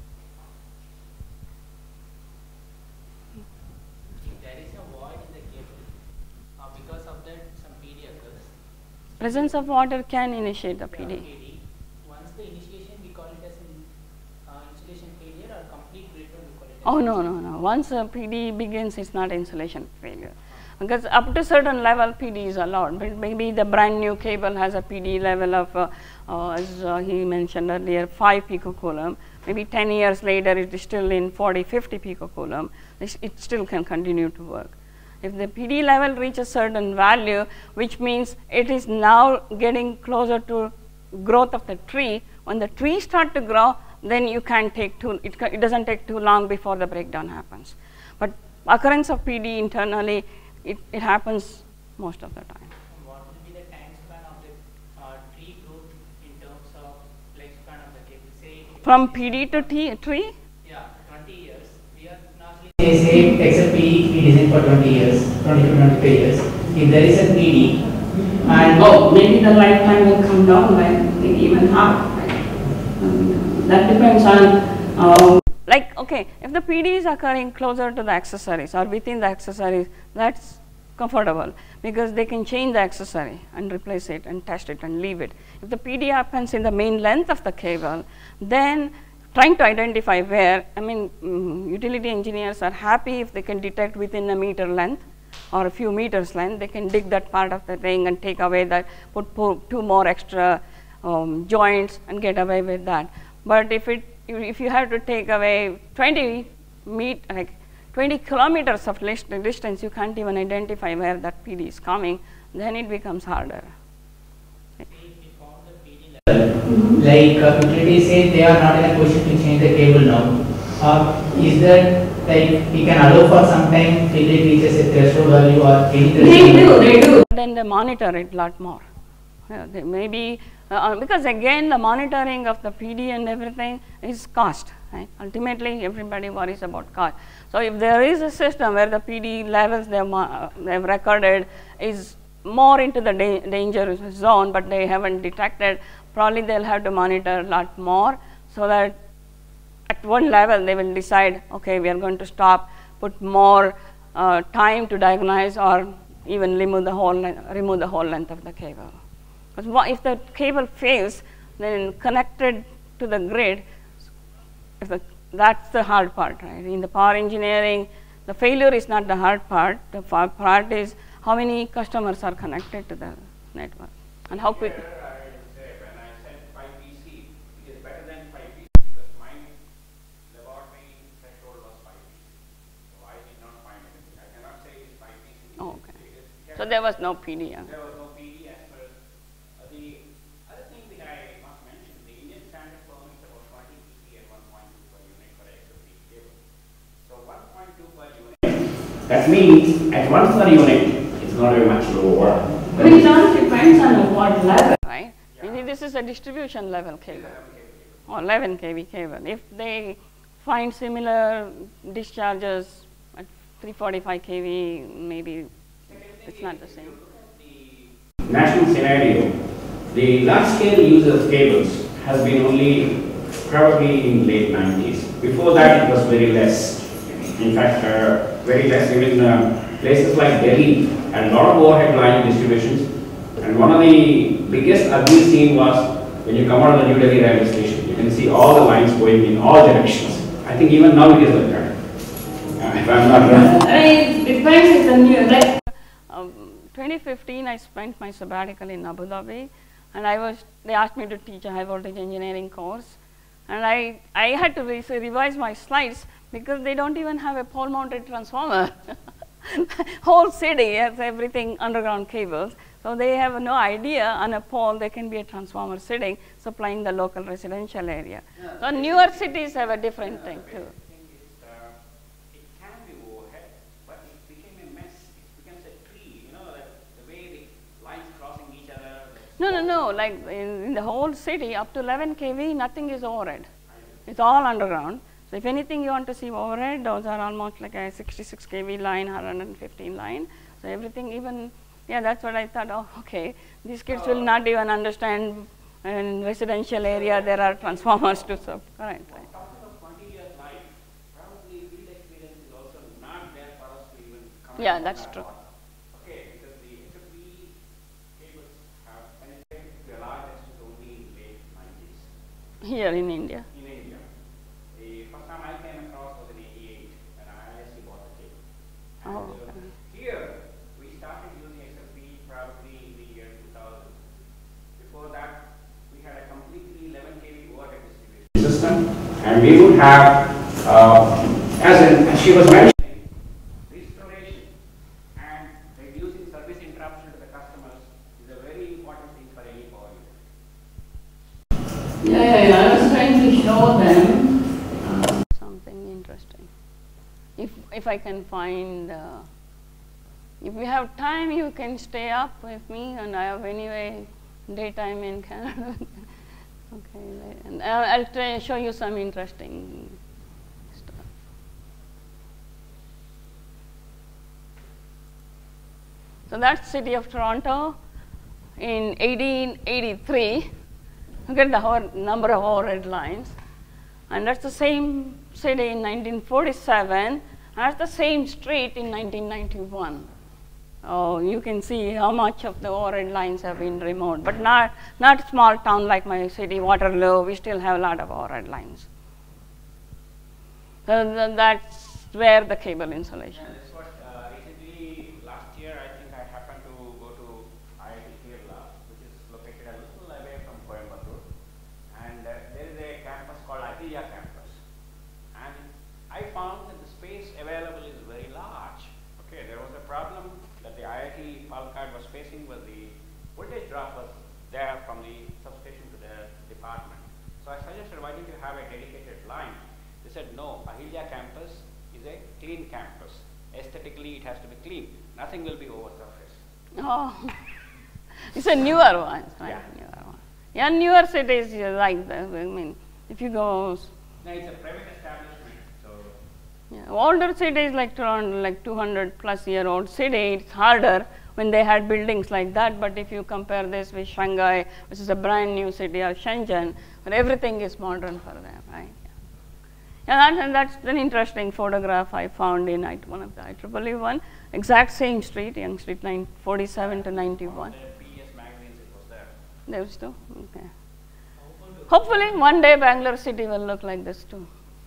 If there is a void in the cable, uh, because of that some P D occurs. Presence of water can initiate the P Yeah, D. P D. Once the initiation, we call it as an uh, insulation failure, or complete breakdown, we call it as Oh, no, no, no. Once a P D begins, it's not insulation failure. Because up to a certain level, P D is allowed. But maybe the brand new cable has a P D level of, uh, uh, as uh, he mentioned earlier, five picocoulomb. maybe ten years later it is still in forty, fifty picocoulomb, it still can continue to work. If the P D level reaches a certain value, which means it is now getting closer to growth of the tree, when the tree start to grow, then you can take too, it, it doesn't take too long before the breakdown happens. But occurrence of P D internally, it, it happens most of the time. What will be the time span of the uh, tree growth in terms of lifespan of the cable? Say From P D to t tree? yeah, twenty years. We are normally they say except P D we design for twenty years, twenty to twenty-five years. If there is a P D and Oh, maybe the lifetime will come down by maybe even half. Right? Um, that depends on, uh, like, okay, if the P D is occurring closer to the accessories or within the accessories, that's comfortable because they can change the accessory and replace it and test it and leave it. If the P D happens in the main length of the cable, then trying to identify where, I mean, um, utility engineers are happy if they can detect within a meter length or a few meters length, they can dig that part of the ring and take away that, put, put two more extra um, joints and get away with that. But if it, if you have to take away twenty meet, like twenty kilometers of distance, you can't even identify where that P D is coming, then it becomes harder. we found the P D level. Mm-hmm. Like uh, utilities say they are not in a position to change the cable now. Uh, is that like we can allow for some time till it reaches a threshold value or any threshold? They do, they do. Then they monitor it a lot more. Yeah, they maybe, uh, because again the monitoring of the P D and everything is cost. Right? Ultimately everybody worries about cost. So if there is a system where the P D levels they have, uh, they have recorded is more into the da danger zone, but they haven't detected, probably they'll have to monitor a lot more so that at one level they will decide, okay, we are going to stop, put more uh, time to diagnose or even remove the whole, remove the whole length of the cable. Because if the cable fails, then connected to the grid, if the, that's the hard part, right? In the power engineering, the failure is not the hard part. The hard part is how many customers are connected to the network and how quick. Here I will say when I said five P C, it is better than five P C because my laboratory threshold was five P C. So I did not find anything. I cannot say it is five P C. Oh, okay. So there was no P D. Yeah. There was no P D as per uh, the other thing that I must mention, the Indian standard permits about twenty P C and one point two per unit for X F P cable. So one point two per unit, that means at one per unit, it's going to be much lower. But it all depends on what level, right? Yeah. This is a distribution level cable, or eleven K V cable. If they find similar discharges at three forty-five K V, maybe it's not the same. The national scenario, the large-scale use of cables has been only probably in late nineties. Before that, it was very less. In fact, uh, very less. Even uh, places like Delhi had a lot of overhead line distributions. And one of the biggest ugly scene was when you come out of the New Delhi railway station. You can see all the lines going in all directions. I think even now it is like that. Uh, if I'm not wrong. I mean, it depends if the new, like um, twenty fifteen, I spent my sabbatical in Abu Dhabi, and I was. They asked me to teach a high voltage engineering course, and I I had to re revise my slides because they don't even have a pole mounted transformer. Whole city has everything underground cables, so they have no idea on a pole there can be a transformer sitting supplying the local residential area. Yeah. So newer cities have a different thing too. It can be overhead, but it became a mess. It becomes a tree, you know, like the way the lines crossing each other. No, no, no, like in, in the whole city up to eleven K V, nothing is overhead. It's all underground. So if anything you want to see overhead, those are almost like a sixty-six K V line, one hundred fifteen line. So everything even, yeah, that's what I thought, oh, okay, these kids will not even understand in residential area there are transformers to serve. Right, right. Talking of twenty years life, probably field experience is also not there for us to even come. Yeah, that's true. Okay, because the H F P cables have penetrated to a large extent only in late nineties. Here in India. In India. The first time I came across was in eighty-eight when I I S C bought the cable. Oh, And, uh, okay. Here, we started using X F P probably in the year two thousand. Before that, we had a completely eleven K V overhead distribution system, and have, uh, as, in, as she was mentioning, restoration and reducing service interruption to the customers is a very important thing for any power user. Yeah, yeah, yeah, I was trying to show them uh, something interesting. If, if I can find, uh, if you have time, you can stay up with me, and I have anyway daytime in Canada. Okay, and I'll, I'll try to show you some interesting stuff. So that's City of Toronto in eighteen eighty-three. Look at the hour, number of overhead lines. And that's the same city in nineteen forty-seven, and that's the same street in nineteen ninety-one. Oh, you can see how much of the overhead lines have been removed, but not, not small town like my city, Waterloo, we still have a lot of overhead lines. So th that's where the cable insulation. Yeah, that's what uh, recently, last year, I think I happened to go to I I T Kerala, which is located a little away from Coimbatore, and uh, there is a campus called Ahilya campus, and I found that the space available is very large. Okay, there was a problem that the I I T Palkad was facing with the voltage drop was there from the substation to the department. So I suggested, why don't you have a dedicated line? They said, no, Ahilya campus is a clean campus. Aesthetically, it has to be clean. Nothing will be over surface. Oh, it's a newer one, right? Yeah. Newer one. Yeah, newer cities you like that. I mean, if you go, No, it's a private establishment, so yeah, older cities like Toronto, like two hundred plus year old city, it's harder when they had buildings like that. But if you compare this with Shanghai, which is a brand new city, or Shenzhen, where everything is modern for them, right? Yeah, that, and that's an interesting photograph I found in I, one of the I triple E one, exact same street, Young Street, nine forty-seven to ninety-one. the P E S magazines it was there. There was too? Okay. Hopefully one day Bangalore city will look like this too.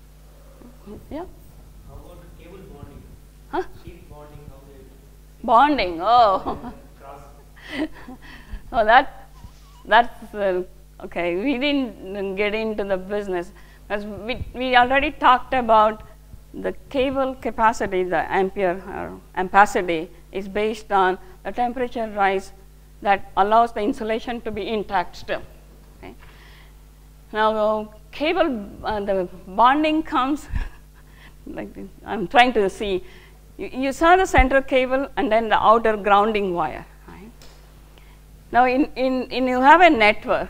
Yeah? How about cable bonding? Huh? Sheet bonding, how they Bonding, oh. cross. Oh, that, that's, uh, okay, we didn't get into the business. As we, we already talked about the cable capacity, the ampere or ampacity is based on the temperature rise that allows the insulation to be intact still. Okay. Now, uh, cable, uh, the bonding comes, like this. I'm trying to see, you, you saw the center cable and then the outer grounding wire. Right? Now, in, in, in you have a network.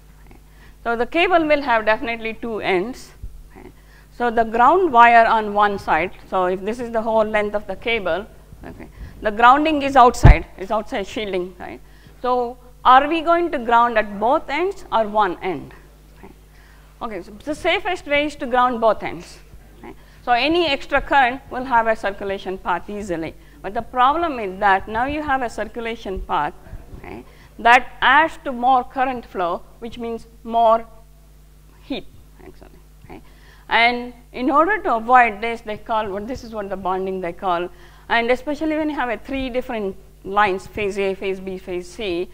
So the cable will have definitely two ends. Okay. So the ground wire on one side, so if this is the whole length of the cable, okay, the grounding is outside, it's outside shielding, right? So are we going to ground at both ends or one end? Okay, okay, so the safest way is to ground both ends. Okay. So any extra current will have a circulation path easily. But the problem is that now you have a circulation path, okay, that adds to more current flow, which means more heat, actually. Okay. And in order to avoid this, they call, well, this is what the bonding they call, and especially when you have a three different lines, phase A, phase B, phase C,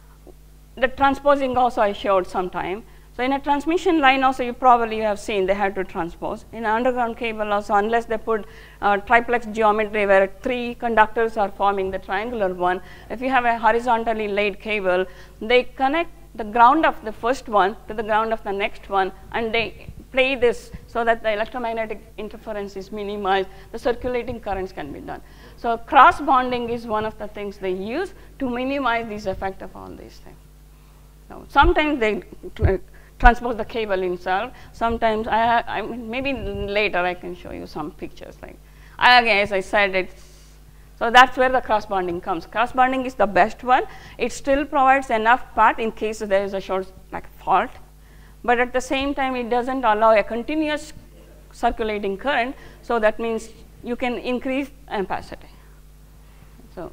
the transposing also I showed sometime. So in a transmission line also, you probably have seen they had to transpose. In an underground cable also, unless they put uh, triplex geometry where three conductors are forming the triangular one, if you have a horizontally laid cable, they connect the ground of the first one to the ground of the next one, and they play this so that the electromagnetic interference is minimized, the circulating currents can be done. So cross bonding is one of the things they use to minimize this effect of all these things. So sometimes they transpose the cable itself. Sometimes, I, I maybe later I can show you some pictures. Like, I, again, as I said, it's, so that's where the cross bonding comes. Cross bonding is the best one. It still provides enough path in case there is a short like fault, but at the same time, it doesn't allow a continuous circulating current. So that means you can increase ampacity. So.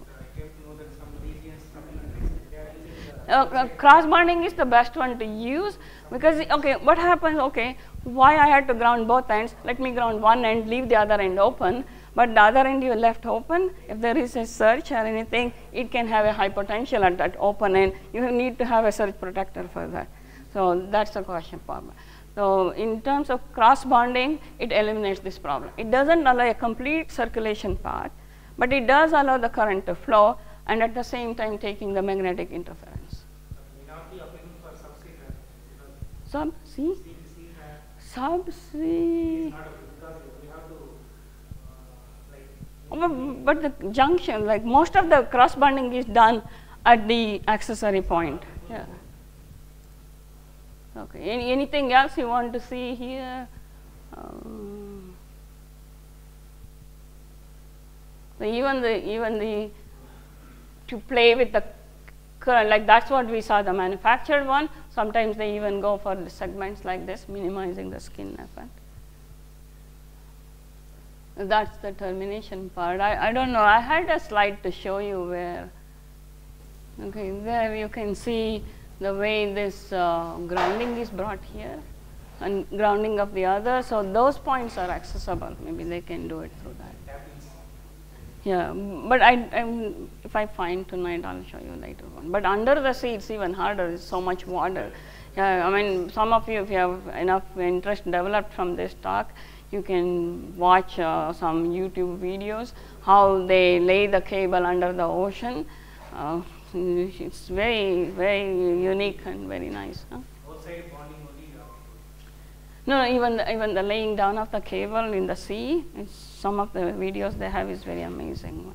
Uh, uh, cross bonding is the best one to use because, okay, what happens, okay, why I had to ground both ends, let me ground one end, leave the other end open, but the other end you left open, if there is a surge or anything, it can have a high potential at that open end, you need to have a surge protector for that. So that's the question problem. So in terms of cross bonding, it eliminates this problem. It doesn't allow a complete circulation path, but it does allow the current to flow and at the same time taking the magnetic interference. May not be applicable for subsea traffic because Sub C? C C traffic Sub C. is not applicable because we have to uh, like Oh, But but the junction, like most of the cross bonding is done at the accessory point. Yeah. Okay. Any, anything else you want to see here? Um, so even the even the to play with the current, like that's what we saw the manufactured one. Sometimes they even go for the segments like this, minimizing the skin effect. That's the termination part. I, I don't know. I had a slide to show you where. Okay, there you can see the way this uh, grounding is brought here and grounding of the other. So those points are accessible. Maybe they can do it through that. Yeah, but I, I'm, if I find tonight, I'll show you later on. But under the sea, it's even harder. It's so much water. Yeah, I mean, some of you, if you have enough interest developed from this talk, you can watch uh, some YouTube videos how they lay the cable under the ocean. Uh, it's very, very unique and very nice. Huh? outside bonding only. Uh, No, even the, even the laying down of the cable in the sea, it's, some of the videos they have is very amazing.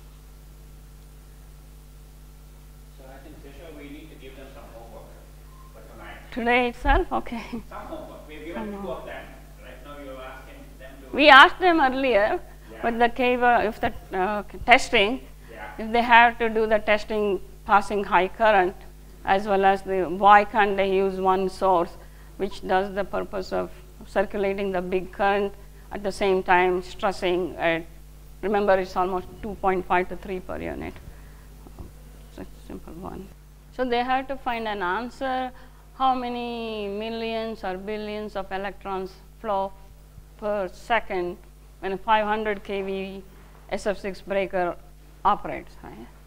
So I think, Trisha, we need to give them some homework for tonight. Today itself, okay. Some homework. We've given two of them. Right now you're asking them to. We asked them earlier, Yeah. but the cable, if the uh, testing, Yeah. if they have to do the testing passing high current, as well as the, why can't they use one source, which does the purpose of circulating the big current at the same time stressing at, remember it's almost two point five to three per unit. Such a simple one. So they have to find an answer, how many millions or billions of electrons flow per second when a five hundred k V S F six breaker operates, right?